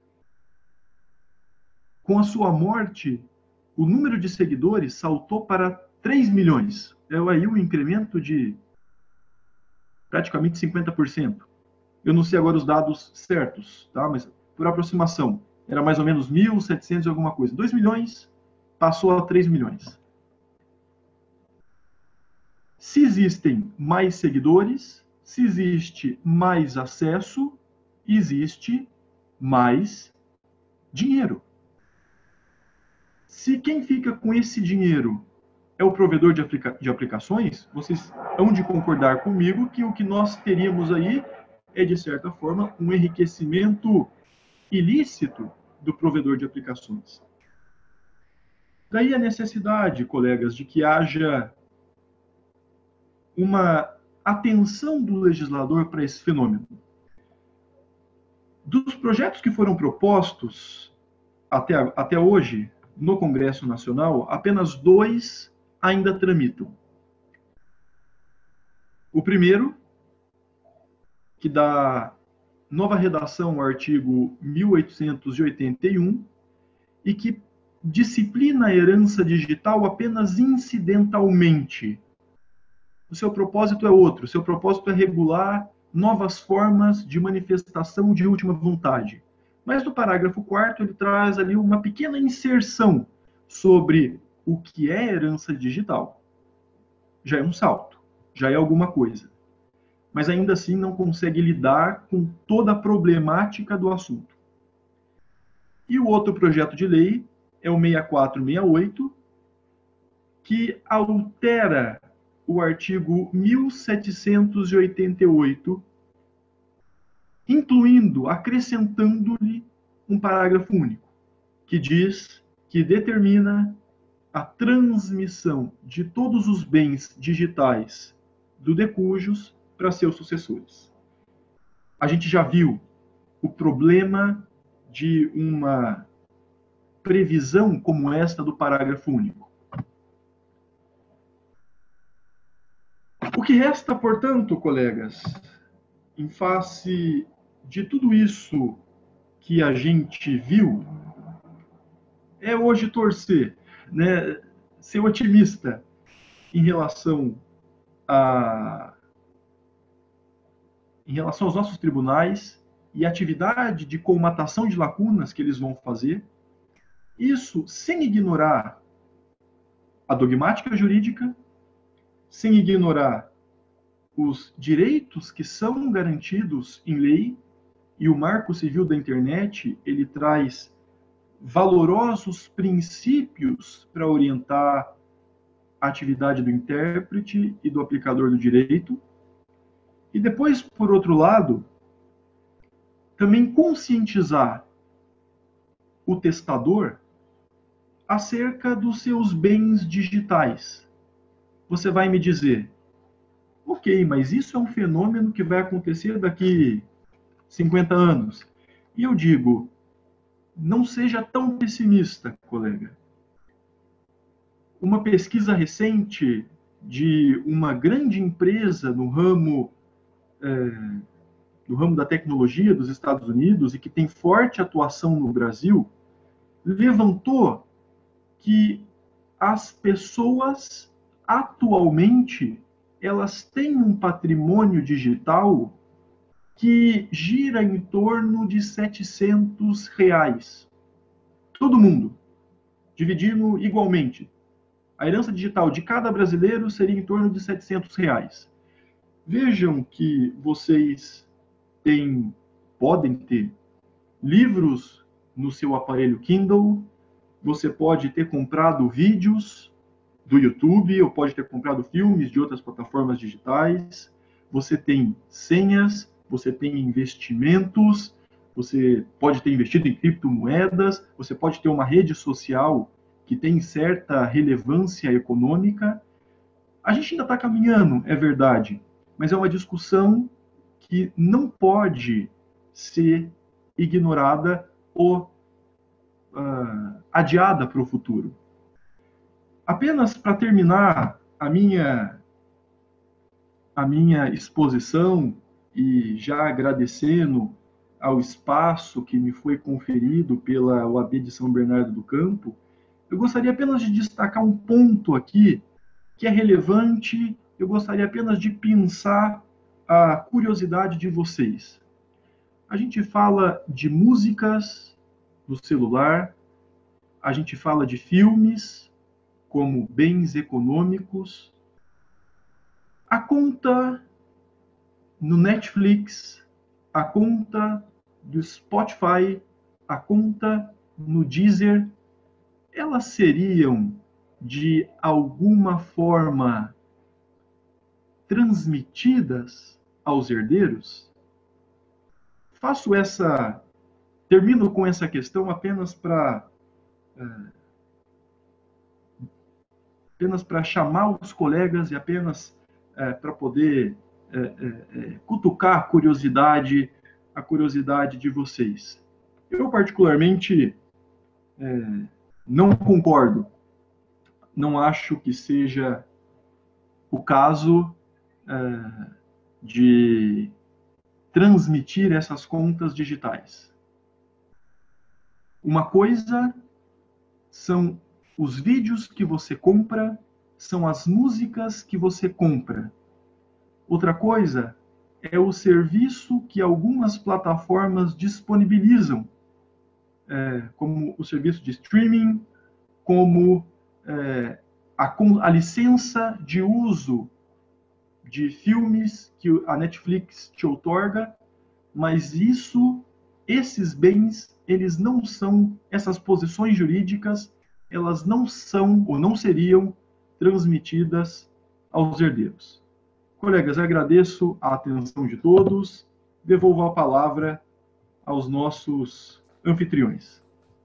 Com a sua morte, o número de seguidores saltou para 3 milhões. É aí um incremento de praticamente 50%. Eu não sei agora os dados certos, tá? Mas por aproximação, era mais ou menos 1.700 e alguma coisa. 2 milhões passou a 3 milhões. Se existem mais seguidores, se existe mais acesso, existe mais dinheiro. Se quem fica com esse dinheiro é o provedor de aplicações, vocês hão de concordar comigo que o que nós teríamos aí é, de certa forma, um enriquecimento ilícito do provedor de aplicações. Daí a necessidade, colegas, de que haja uma atenção do legislador para esse fenômeno. Dos projetos que foram propostos até hoje no Congresso Nacional, apenas 2 ainda tramitam. O primeiro, que dá nova redação ao artigo 1881, e que disciplina a herança digital apenas incidentalmente. O seu propósito é outro, o seu propósito é regular novas formas de manifestação de última vontade. Mas no parágrafo 4º ele traz ali uma pequena inserção sobre o que é herança digital. Já é um salto, já é alguma coisa. Mas ainda assim não consegue lidar com toda a problemática do assunto. E o outro projeto de lei é o 6468, que altera o artigo 1788, incluindo, acrescentando-lhe um parágrafo único, que diz que determina a transmissão de todos os bens digitais do decujus para seus sucessores. A gente já viu o problema de uma previsão como esta do parágrafo único. O que resta, portanto, colegas, em face de tudo isso que a gente viu, é hoje torcer, né, ser otimista em relação aos nossos tribunais e a atividade de colmatação de lacunas que eles vão fazer. Isso sem ignorar a dogmática jurídica, sem ignorar os direitos que são garantidos em lei, e o Marco Civil da Internet, ele traz valorosos princípios para orientar a atividade do intérprete e do aplicador do direito. E depois, por outro lado, também conscientizar o testador acerca dos seus bens digitais. Você vai me dizer, ok, mas isso é um fenômeno que vai acontecer daqui 50 anos. E eu digo, não seja tão pessimista, colega. Uma pesquisa recente de uma grande empresa no ramo da tecnologia dos Estados Unidos e que tem forte atuação no Brasil, levantou que as pessoas atualmente elas têm um patrimônio digital que gira em torno de R$700. Todo mundo, dividindo igualmente. A herança digital de cada brasileiro seria em torno de R$700. Vejam que vocês podem ter livros no seu aparelho Kindle, você pode ter comprado vídeos do YouTube, ou pode ter comprado filmes de outras plataformas digitais, você tem senhas, você tem investimentos, você pode ter investido em criptomoedas, você pode ter uma rede social que tem certa relevância econômica. A gente ainda está caminhando, é verdade, mas é uma discussão que não pode ser ignorada ou adiada para o futuro. Apenas para terminar a minha exposição e já agradecendo ao espaço que me foi conferido pela OAB de São Bernardo do Campo, eu gostaria apenas de destacar um ponto aqui que é relevante, eu gostaria apenas de pensar a curiosidade de vocês. A gente fala de músicas no celular, a gente fala de filmes como bens econômicos. A conta no Netflix, a conta do Spotify, a conta no Deezer, elas seriam de alguma forma transmitidas aos herdeiros? Termino com essa questão apenas para chamar os colegas e apenas para poder cutucar a curiosidade de vocês. Eu, particularmente, não concordo. Não acho que seja o caso de transmitir essas contas digitais. Uma coisa são os vídeos que você compra, são as músicas que você compra. Outra coisa é o serviço que algumas plataformas disponibilizam, como o serviço de streaming, como a licença de uso de filmes que a Netflix te outorga, mas esses bens, eles não são, essas posições jurídicas, elas não são ou não seriam transmitidas aos herdeiros. Colegas, agradeço a atenção de todos, devolvo a palavra aos nossos anfitriões.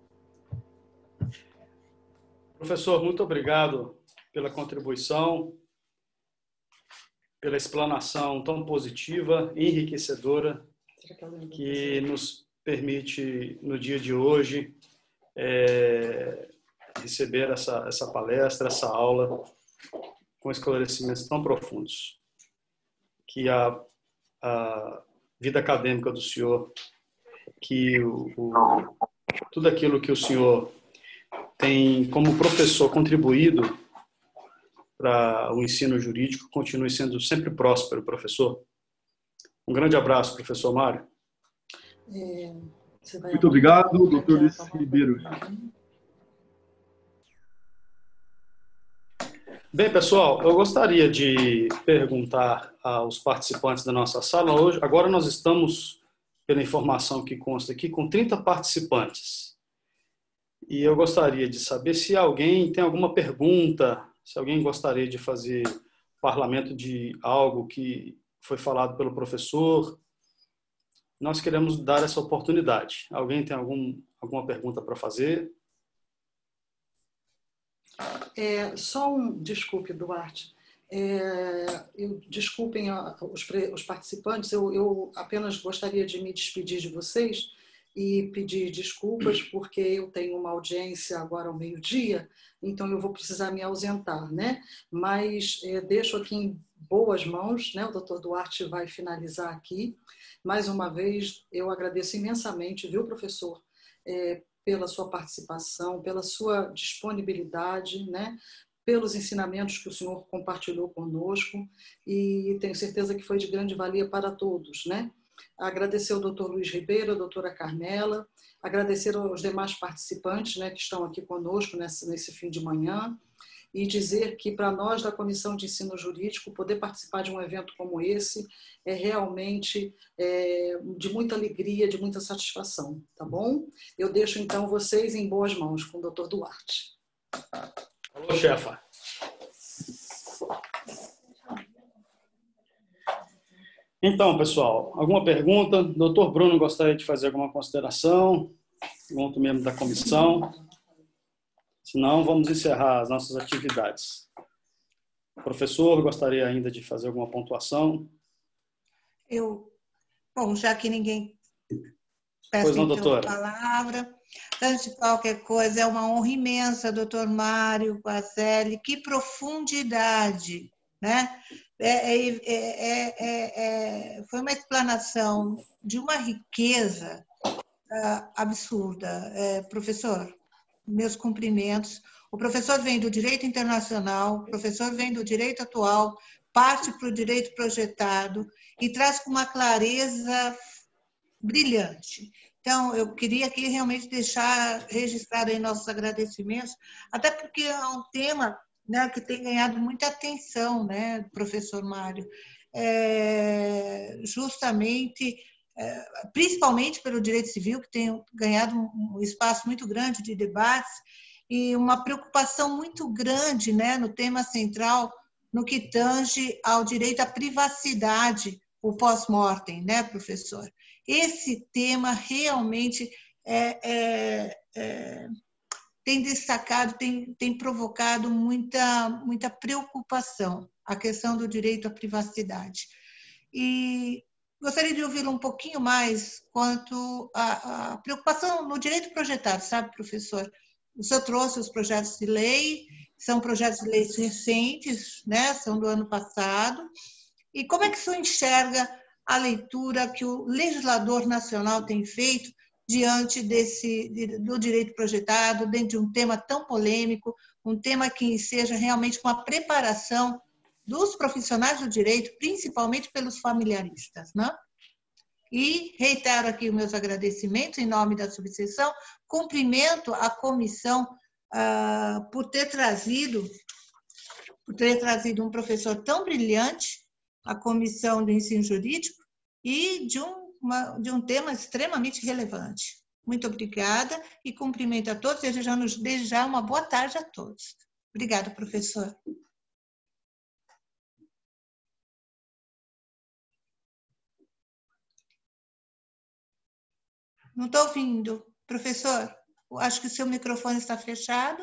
Professor, muito obrigado pela contribuição, pela explanação tão positiva e enriquecedora que nos permite, no dia de hoje, receber essa palestra, essa aula, com esclarecimentos tão profundos. Que a vida acadêmica do senhor, que tudo aquilo que o senhor tem como professor contribuído para o ensino jurídico continue sendo sempre próspero, professor. Um grande abraço, professor Mário. Muito obrigado, doutor Luiz Ribeiro. Bem, pessoal, eu gostaria de perguntar aos participantes da nossa sala hoje. Agora nós estamos, pela informação que consta aqui, com 30 participantes. E eu gostaria de saber se alguém tem alguma pergunta, se alguém gostaria de fazer parlamento de algo que foi falado pelo professor. Nós queremos dar essa oportunidade. Alguém tem alguma pergunta para fazer? Desculpe, Duarte. Desculpem os participantes, eu apenas gostaria de me despedir de vocês e pedir desculpas, porque eu tenho uma audiência agora ao meio-dia, então eu vou precisar me ausentar, né? Mas deixo aqui em boas mãos, né? O doutor Duarte vai finalizar aqui. Mais uma vez, eu agradeço imensamente, viu, professor? Pela sua participação, pela sua disponibilidade, né? Pelos ensinamentos que o senhor compartilhou conosco, e tenho certeza que foi de grande valia para todos, né? Agradecer ao doutor Luiz Ribeiro, a doutora Carmela, agradecer aos demais participantes, né, que estão aqui conosco nesse fim de manhã, e dizer que para nós da Comissão de Ensino Jurídico poder participar de um evento como esse é realmente de muita alegria, de muita satisfação, tá bom? Eu deixo então vocês em boas mãos com o doutor Duarte. Alô, chefa. Então, pessoal, alguma pergunta? Doutor Bruno gostaria de fazer alguma consideração? Junto mesmo da comissão? Se não, vamos encerrar as nossas atividades. O professor gostaria ainda de fazer alguma pontuação? Bom, já que ninguém peço então a palavra, antes de qualquer coisa, é uma honra imensa, doutor Mário Guazelli, que profundidade, né? Foi uma explanação de uma riqueza absurda. Professor, meus cumprimentos. O professor vem do direito internacional, o professor vem do direito atual, parte para o direito projetado e traz com uma clareza brilhante. Então, eu queria aqui realmente deixar registrado aí nossos agradecimentos, até porque é um tema, né, que tem ganhado muita atenção, né, professor Mário, justamente, principalmente pelo direito civil, que tem ganhado um espaço muito grande de debates e uma preocupação muito grande, né, no tema central, no que tange ao direito à privacidade, o pós-mortem, né, professor? Esse tema realmente tem destacado, tem provocado muita preocupação, a questão do direito à privacidade. E gostaria de ouvi-lo um pouquinho mais quanto à preocupação no direito projetado, sabe, professor? O senhor trouxe os projetos de lei, são projetos de leis recentes, né? São do ano passado. E como é que o senhor enxerga a leitura que o legislador nacional tem feito diante do direito projetado, dentro de um tema tão polêmico, um tema que seja realmente uma preparação dos profissionais do direito, principalmente pelos familiaristas, né? E reitero aqui os meus agradecimentos em nome da subseção, cumprimento a comissão por ter trazido um professor tão brilhante, a comissão do ensino jurídico, e de um tema extremamente relevante. Muito obrigada e cumprimento a todos, desde já uma boa tarde a todos. Obrigada, professor. Não estou ouvindo. Professor, acho que o seu microfone está fechado.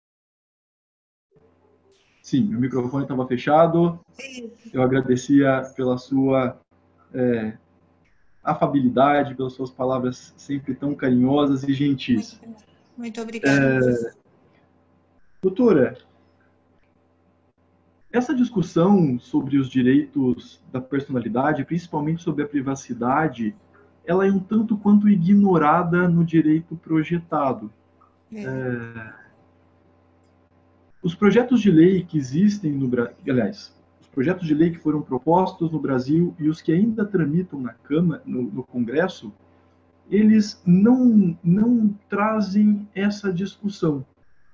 Sim, meu microfone estava fechado. Eu agradecia pela sua afabilidade, pelas suas palavras sempre tão carinhosas e gentis. Muito obrigada. Doutora, essa discussão sobre os direitos da personalidade, principalmente sobre a privacidade, ela é um tanto quanto ignorada no direito projetado. Os projetos de lei que existem no Brasil, aliás, os projetos de lei que foram propostos no Brasil e os que ainda tramitam na Câmara, no Congresso, eles não trazem essa discussão.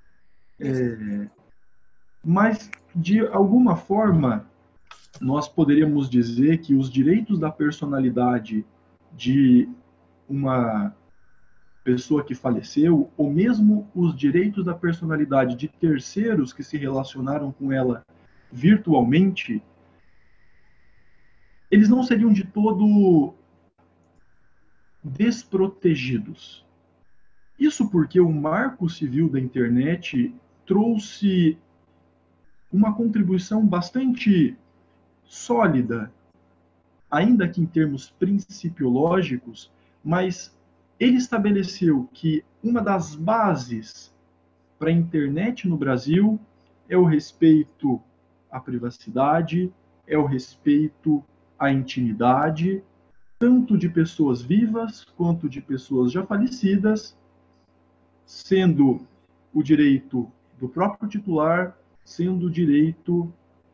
Mas, de alguma forma, nós poderíamos dizer que os direitos da personalidade de uma pessoa que faleceu, ou mesmo os direitos da personalidade de terceiros que se relacionaram com ela virtualmente, eles não seriam de todo desprotegidos. Isso porque o Marco Civil da Internet trouxe uma contribuição bastante sólida, ainda que em termos principiológicos, mas ele estabeleceu que uma das bases para a internet no Brasil é o respeito à privacidade, é o respeito à intimidade, tanto de pessoas vivas quanto de pessoas já falecidas, sendo o direito do próprio titular, sendo o direito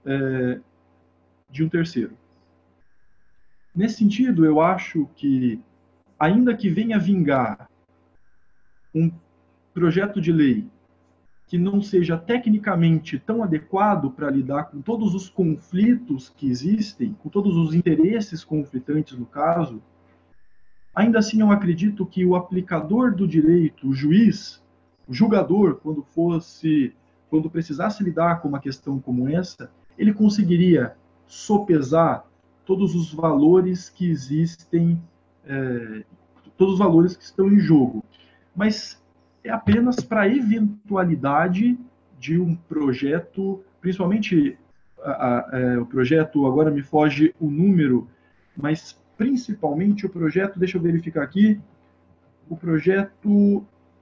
de um terceiro. Nesse sentido, eu acho que, ainda que venha vingar um projeto de lei que não seja tecnicamente tão adequado para lidar com todos os conflitos que existem, com todos os interesses conflitantes no caso, ainda assim eu acredito que o aplicador do direito, o juiz, o julgador, quando precisasse lidar com uma questão como essa, ele conseguiria sopesar todos os valores que existem, todos os valores que estão em jogo. Mas é apenas para a eventualidade de um projeto, principalmente o projeto, agora me foge o número, mas principalmente o projeto, deixa eu verificar aqui, o projeto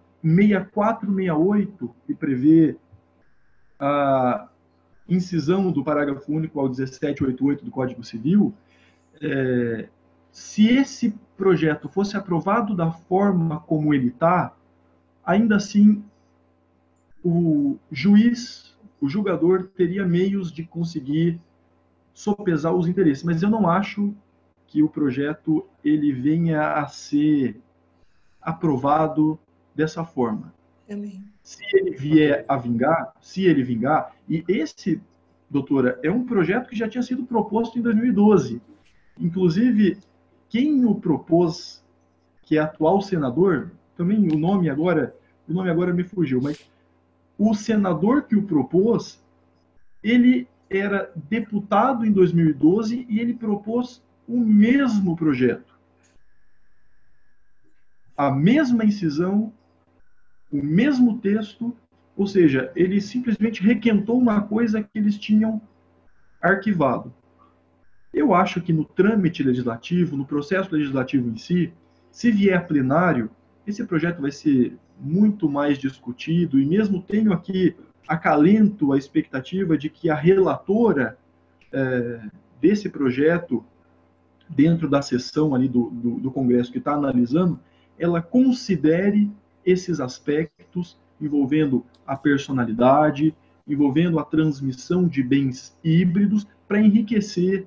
6468, que prevê a incisão do parágrafo único ao 1788 do Código Civil, se esse projeto fosse aprovado da forma como ele está, ainda assim o juiz, o julgador, teria meios de conseguir sopesar os interesses. Mas eu não acho que o projeto ele venha a ser aprovado dessa forma. Também. Se ele vier a vingar, e esse, doutora, é um projeto que já tinha sido proposto em 2012. Inclusive, quem o propôs, que é atual senador, também o nome agora me fugiu, mas o senador que o propôs, ele era deputado em 2012 e ele propôs o mesmo projeto. A mesma incisão, o mesmo texto, ou seja, ele simplesmente requentou uma coisa que eles tinham arquivado. Eu acho que no trâmite legislativo, no processo legislativo em si, se vier a plenário, esse projeto vai ser muito mais discutido, e mesmo tenho aqui, acalento a expectativa de que a relatora desse projeto dentro da sessão ali do Congresso que está analisando, ela considere esses aspectos envolvendo a personalidade, envolvendo a transmissão de bens híbridos, para enriquecer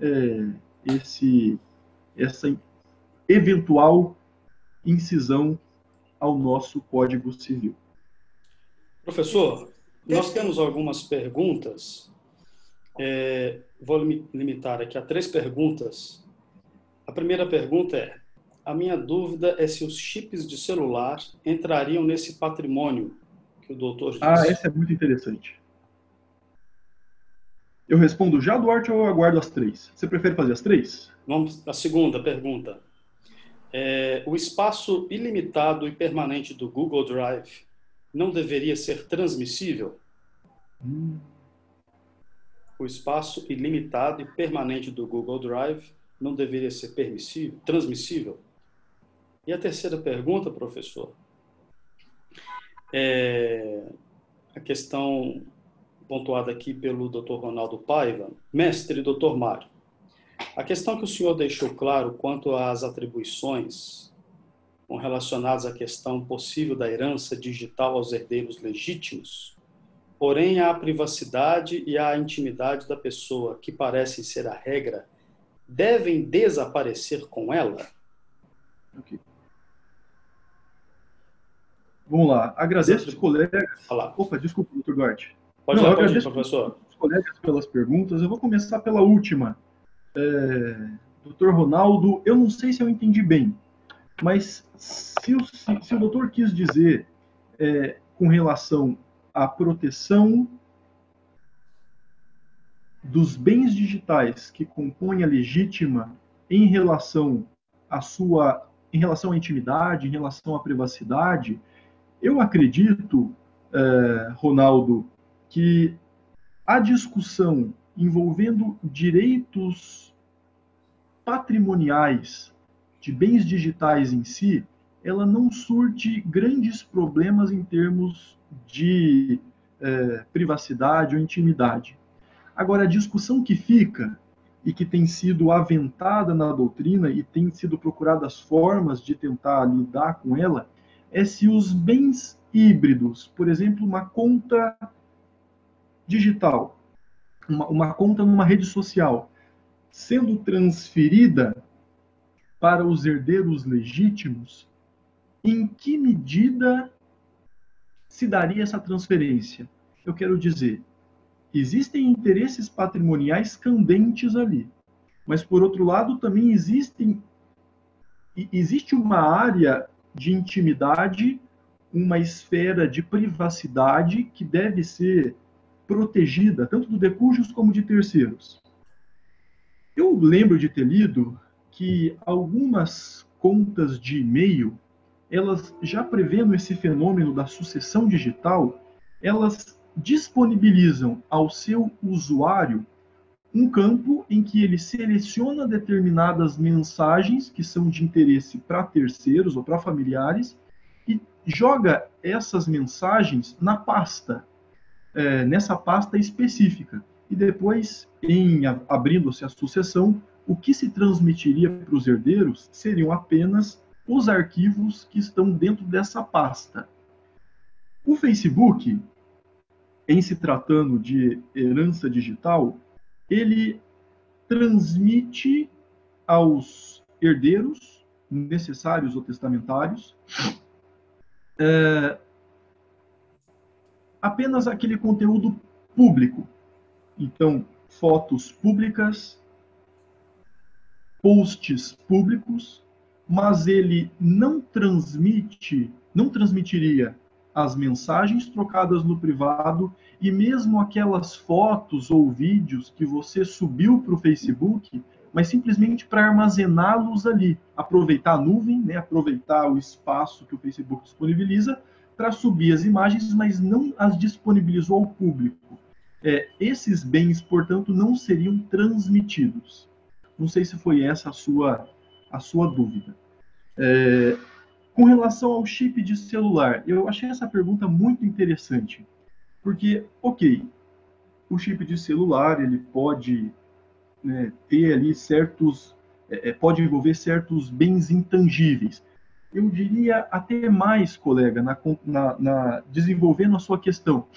essa eventual incisão ao nosso Código Civil. Professor, nós temos algumas perguntas. Vou limitar aqui a 3 perguntas. A primeira pergunta é: a minha dúvida é se os chips de celular entrariam nesse patrimônio que o doutor disse. Essa é muito interessante. Eu respondo já, Duarte, ou eu aguardo as 3? Você prefere fazer as 3? Vamos à segunda pergunta. O espaço ilimitado e permanente do Google Drive não deveria ser transmissível? O espaço ilimitado e permanente do Google Drive não deveria ser transmissível? E a terceira pergunta, professor, a questão pontuada aqui pelo Dr. Ronaldo Paiva. Mestre Dr. Mário, a questão que o senhor deixou claro quanto às atribuições relacionadas à questão possível da herança digital aos herdeiros legítimos, porém a privacidade e a intimidade da pessoa, que parecem ser a regra, devem desaparecer com ela? Okay. Vamos lá. Agradeço os colegas. Opa, desculpa, doutor Duarte. Pode ir, professor. Os colegas pelas perguntas. Eu vou começar pela última. Doutor Ronaldo, eu não sei se eu entendi bem, mas se o doutor quis dizer com relação à proteção dos bens digitais que compõem a legítima em relação à intimidade, em relação à privacidade, eu acredito, Ronaldo, que a discussão envolvendo direitos patrimoniais de bens digitais em si, ela não surte grandes problemas em termos de privacidade ou intimidade. Agora, a discussão que fica e que tem sido aventada na doutrina e tem sido procuradas formas de tentar lidar com ela, é se os bens híbridos, por exemplo, uma conta digital, uma conta numa rede social, sendo transferida para os herdeiros legítimos, em que medida se daria essa transferência? Eu quero dizer, existem interesses patrimoniais candentes ali, mas, por outro lado, também existe uma área de intimidade, uma esfera de privacidade que deve ser protegida, tanto do decújos como de terceiros. Eu lembro de ter lido que algumas contas de e-mail, elas já prevendo esse fenômeno da sucessão digital, elas disponibilizam ao seu usuário um campo em que ele seleciona determinadas mensagens que são de interesse para terceiros ou para familiares e joga essas mensagens na pasta, nessa pasta específica. E depois, abrindo-se a sucessão, o que se transmitiria para os herdeiros seriam apenas os arquivos que estão dentro dessa pasta. O Facebook, em se tratando de herança digital, ele transmite aos herdeiros necessários ou testamentários apenas aquele conteúdo público. Então, fotos públicas, posts públicos, mas ele não transmitiria as mensagens trocadas no privado e mesmo aquelas fotos ou vídeos que você subiu para o Facebook, mas simplesmente para armazená-los ali, aproveitar a nuvem, né, aproveitar o espaço que o Facebook disponibiliza para subir as imagens, mas não as disponibilizou ao público. Esses bens, portanto, não seriam transmitidos. Não sei se foi essa a sua dúvida. Com relação ao chip de celular, eu achei essa pergunta muito interessante, porque, ok, o chip de celular ele pode ter ali certos pode envolver certos bens intangíveis. Eu diria até mais, colega, desenvolvendo a sua questão.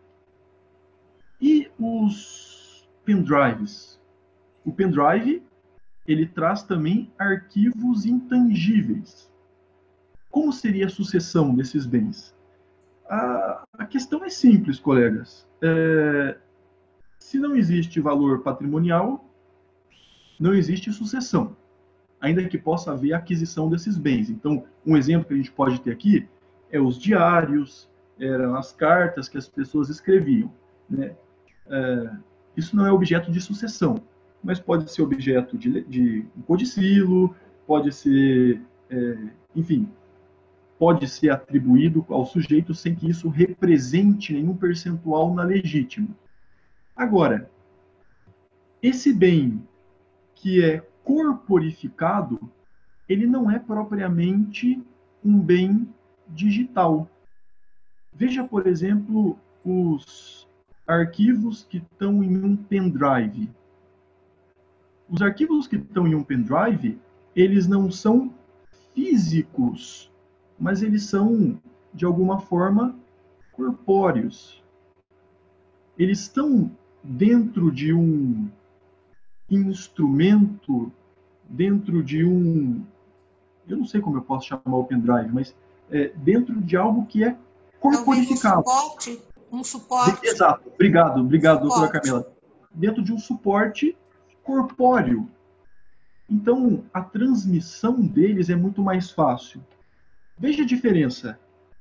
E os pendrives? O pendrive, ele traz também arquivos intangíveis. Como seria a sucessão desses bens? A questão é simples, colegas. Se não existe valor patrimonial, não existe sucessão, ainda que possa haver aquisição desses bens. Então, um exemplo que a gente pode ter aqui é os diários, eram as cartas que as pessoas escreviam, né? Isso não é objeto de sucessão, mas pode ser objeto de um codicilo, pode ser, enfim, pode ser atribuído ao sujeito sem que isso represente nenhum percentual na legítima. Agora, esse bem que é corporificado, ele não é propriamente um bem digital. Veja, por exemplo, os arquivos que estão em um pendrive. Os arquivos que estão em um pendrive, eles não são físicos, mas eles são, de alguma forma, corpóreos. Eles estão dentro de um instrumento, dentro de um... Eu não sei como eu posso chamar o pendrive, mas dentro de algo que é corporificado. Um suporte. Exato. Obrigado, doutora Carmela. Dentro de um suporte corpóreo. Então, a transmissão deles é muito mais fácil. Veja a diferença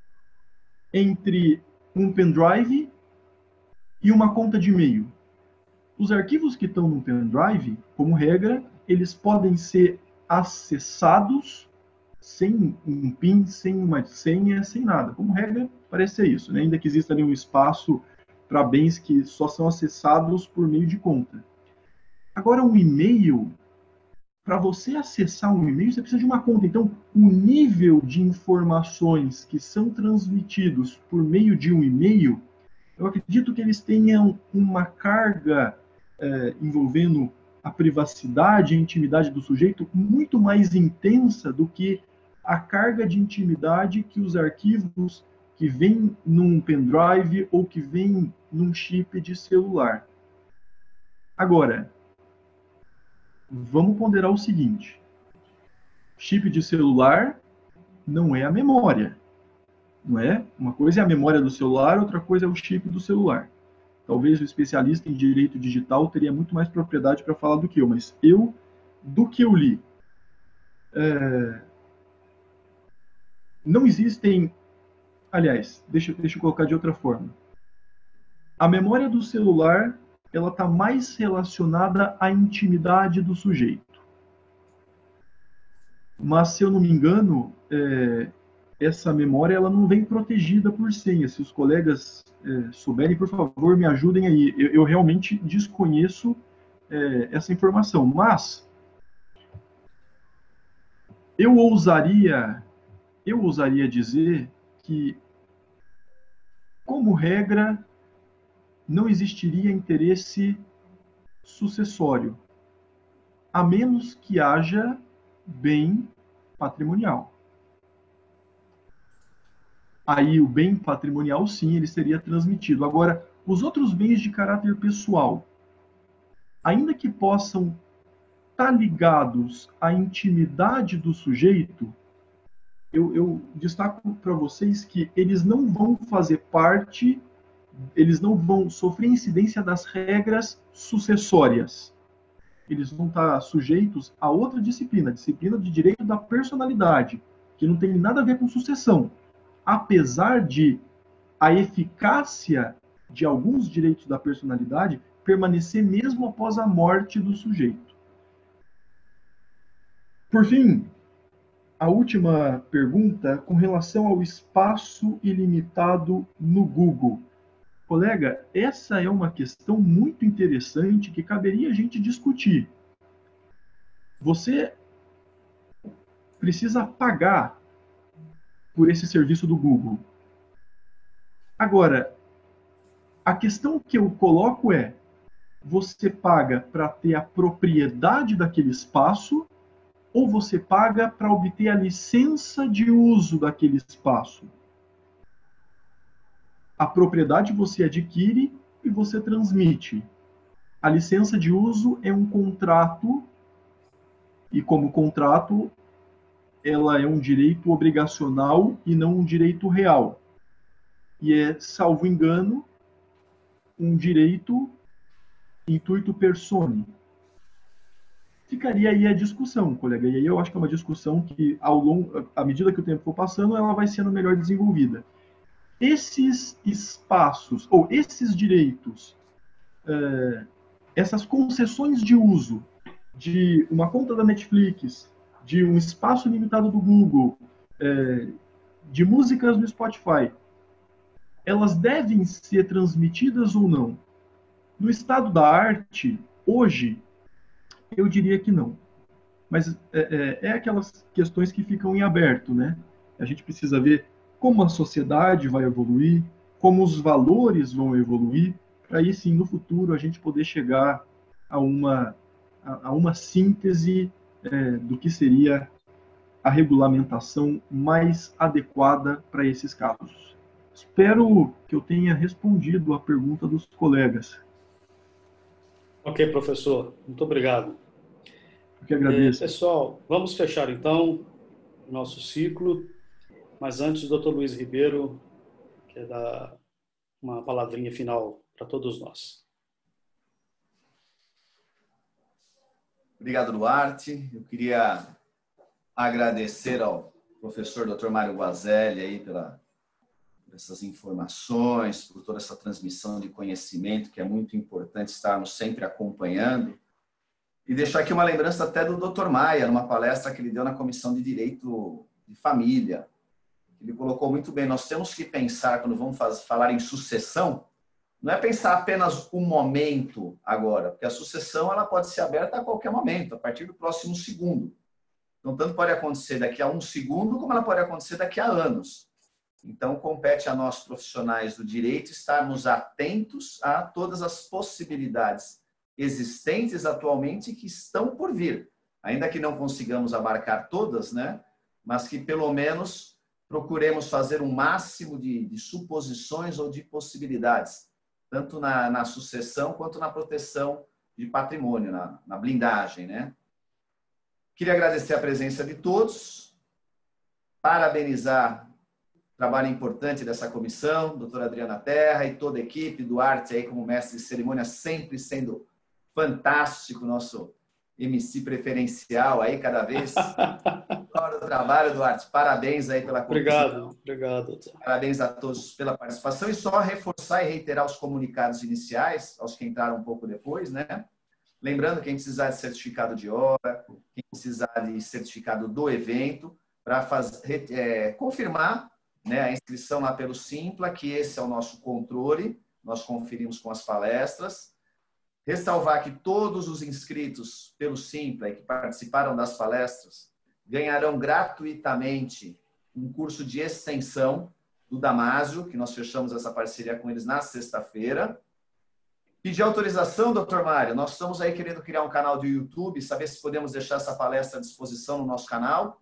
entre um pendrive e uma conta de e-mail. Os arquivos que estão no pendrive, como regra, eles podem ser acessados sem um PIN, sem uma senha, sem nada. Como regra, parece ser isso, né? Ainda que exista ali um espaço para bens que só são acessados por meio de conta. Agora, um e-mail, para você acessar um e-mail, você precisa de uma conta. Então, o nível de informações que são transmitidos por meio de um e-mail, eu acredito que eles tenham uma carga envolvendo a privacidade e a intimidade do sujeito muito mais intensa do que a carga de intimidade que os arquivos que vêm num pendrive ou que vêm num chip de celular. Agora, vamos ponderar o seguinte: chip de celular não é a memória, não é? Uma coisa é a memória do celular, outra coisa é o chip do celular. Talvez o especialista em direito digital teria muito mais propriedade para falar do que eu, mas do que eu li, não existem... Aliás, deixa eu colocar de outra forma. A memória do celular, ela está mais relacionada à intimidade do sujeito. Mas, se eu não me engano, essa memória ela não vem protegida por senha. Se os colegas souberem, por favor, me ajudem aí. Eu realmente desconheço essa informação. Mas eu ousaria dizer que, como regra, não existiria interesse sucessório, a menos que haja bem patrimonial. Aí o bem patrimonial, sim, ele seria transmitido. Agora, os outros bens de caráter pessoal, ainda que possam estar ligados à intimidade do sujeito, eu destaco para vocês que eles não vão fazer parte, eles não vão sofrer incidência das regras sucessórias. Eles vão estar sujeitos a outra disciplina, a disciplina de direito da personalidade, que não tem nada a ver com sucessão. Apesar de a eficácia de alguns direitos da personalidade permanecer mesmo após a morte do sujeito. Por fim, a última pergunta com relação ao espaço ilimitado no Google. Colega, essa é uma questão muito interessante que caberia a gente discutir. Você precisa pagar por esse serviço do Google. Agora, a questão que eu coloco é: você paga para ter a propriedade daquele espaço ou você paga para obter a licença de uso daquele espaço. A propriedade você adquire e você transmite. A licença de uso é um contrato, e como contrato, ela é um direito obrigacional e não um direito real. E é, salvo engano, um direito intuito personae. Ficaria aí a discussão, colega. E aí eu acho que é uma discussão que, à medida que o tempo for passando, ela vai sendo melhor desenvolvida. Esses espaços, ou esses direitos, essas concessões de uso de uma conta da Netflix, de um espaço limitado do Google, de músicas no Spotify, elas devem ser transmitidas ou não? No estado da arte, hoje, eu diria que não. Mas é aquelas questões que ficam em aberto, né? A gente precisa ver como a sociedade vai evoluir, como os valores vão evoluir, para aí sim, no futuro, a gente poder chegar a uma síntese do que seria a regulamentação mais adequada para esses casos. Espero que eu tenha respondido a pergunta dos colegas. Ok, professor. Muito obrigado. Eu que agradeço. Pessoal, vamos fechar então o nosso ciclo, mas antes o doutor Luiz Ribeiro quer dar uma palavrinha final para todos nós. Obrigado, Duarte. Eu queria agradecer ao professor Dr. Mário Guazelli aí por essas informações, por toda essa transmissão de conhecimento, que é muito importante estarmos sempre acompanhando. E deixar aqui uma lembrança até do Dr. Maia, numa palestra que ele deu na Comissão de Direito de Família. Ele colocou muito bem, nós temos que pensar, quando vamos falar em sucessão, não é pensar apenas um momento agora, porque a sucessão ela pode ser aberta a qualquer momento, a partir do próximo segundo. Então, tanto pode acontecer daqui a um segundo, como ela pode acontecer daqui a anos. Então, compete a nós, profissionais do direito, estarmos atentos a todas as possibilidades existentes atualmente que estão por vir. Ainda que não consigamos abarcar todas, né? Mas que, pelo menos, procuremos fazer um máximo de suposições ou de possibilidades, tanto na sucessão quanto na proteção de patrimônio, na blindagem, né? Queria agradecer a presença de todos, parabenizar o trabalho importante dessa comissão, doutora Adriana Terra e toda a equipe, Duarte aí como mestre de cerimônia, sempre sendo fantástico, nosso MC preferencial aí, cada vez melhor o trabalho, Duarte. Parabéns aí pela contribuição. Obrigado. Parabéns a todos pela participação e só reforçar e reiterar os comunicados iniciais, aos que entraram um pouco depois, né? Lembrando, quem precisar de certificado de hora, quem precisar de certificado do evento, para confirmar, né, a inscrição lá pelo Simpla, que esse é o nosso controle, nós conferimos com as palestras. Ressalvar que todos os inscritos pelo Simpla e que participaram das palestras ganharão gratuitamente um curso de extensão do Damásio, que nós fechamos essa parceria com eles na sexta-feira. Pedir autorização, doutor Mário, nós estamos aí querendo criar um canal do YouTube, saber se podemos deixar essa palestra à disposição no nosso canal.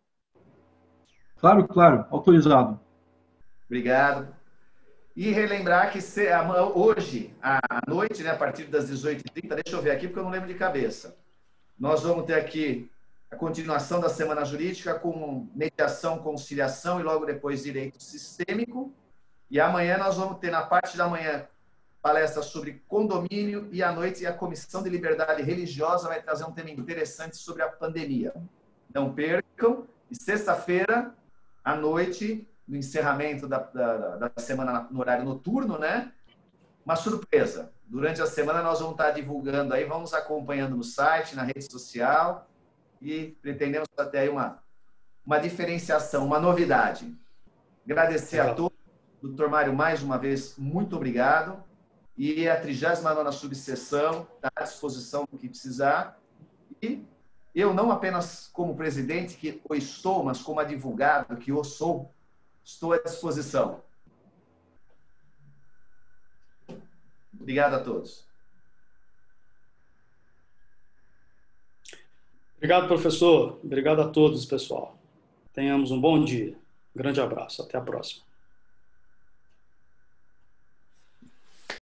Claro, autorizado. Obrigado. E relembrar que hoje, à noite, né, a partir das 18h30, deixa eu ver aqui porque eu não lembro de cabeça, nós vamos ter aqui a continuação da Semana Jurídica com mediação, conciliação e logo depois direito sistêmico. E amanhã nós vamos ter, na parte da manhã, palestra sobre condomínio e à noite a Comissão de Liberdade Religiosa vai trazer um tema interessante sobre a pandemia. Não percam. E sexta-feira, à noite, no encerramento da semana no horário noturno, né? Uma surpresa. Durante a semana nós vamos estar divulgando aí, vamos acompanhando no site, na rede social e pretendemos até aí uma diferenciação, uma novidade. Agradecer a todos. Doutor Mário, mais uma vez, muito obrigado. E a 39ª subseção está à disposição do que precisar. E eu, não apenas como presidente, que o estou, mas como advogado, que eu sou, estou à disposição. Obrigado a todos. Obrigado, professor. Obrigado a todos, pessoal. Tenhamos um bom dia. Grande abraço. Até a próxima.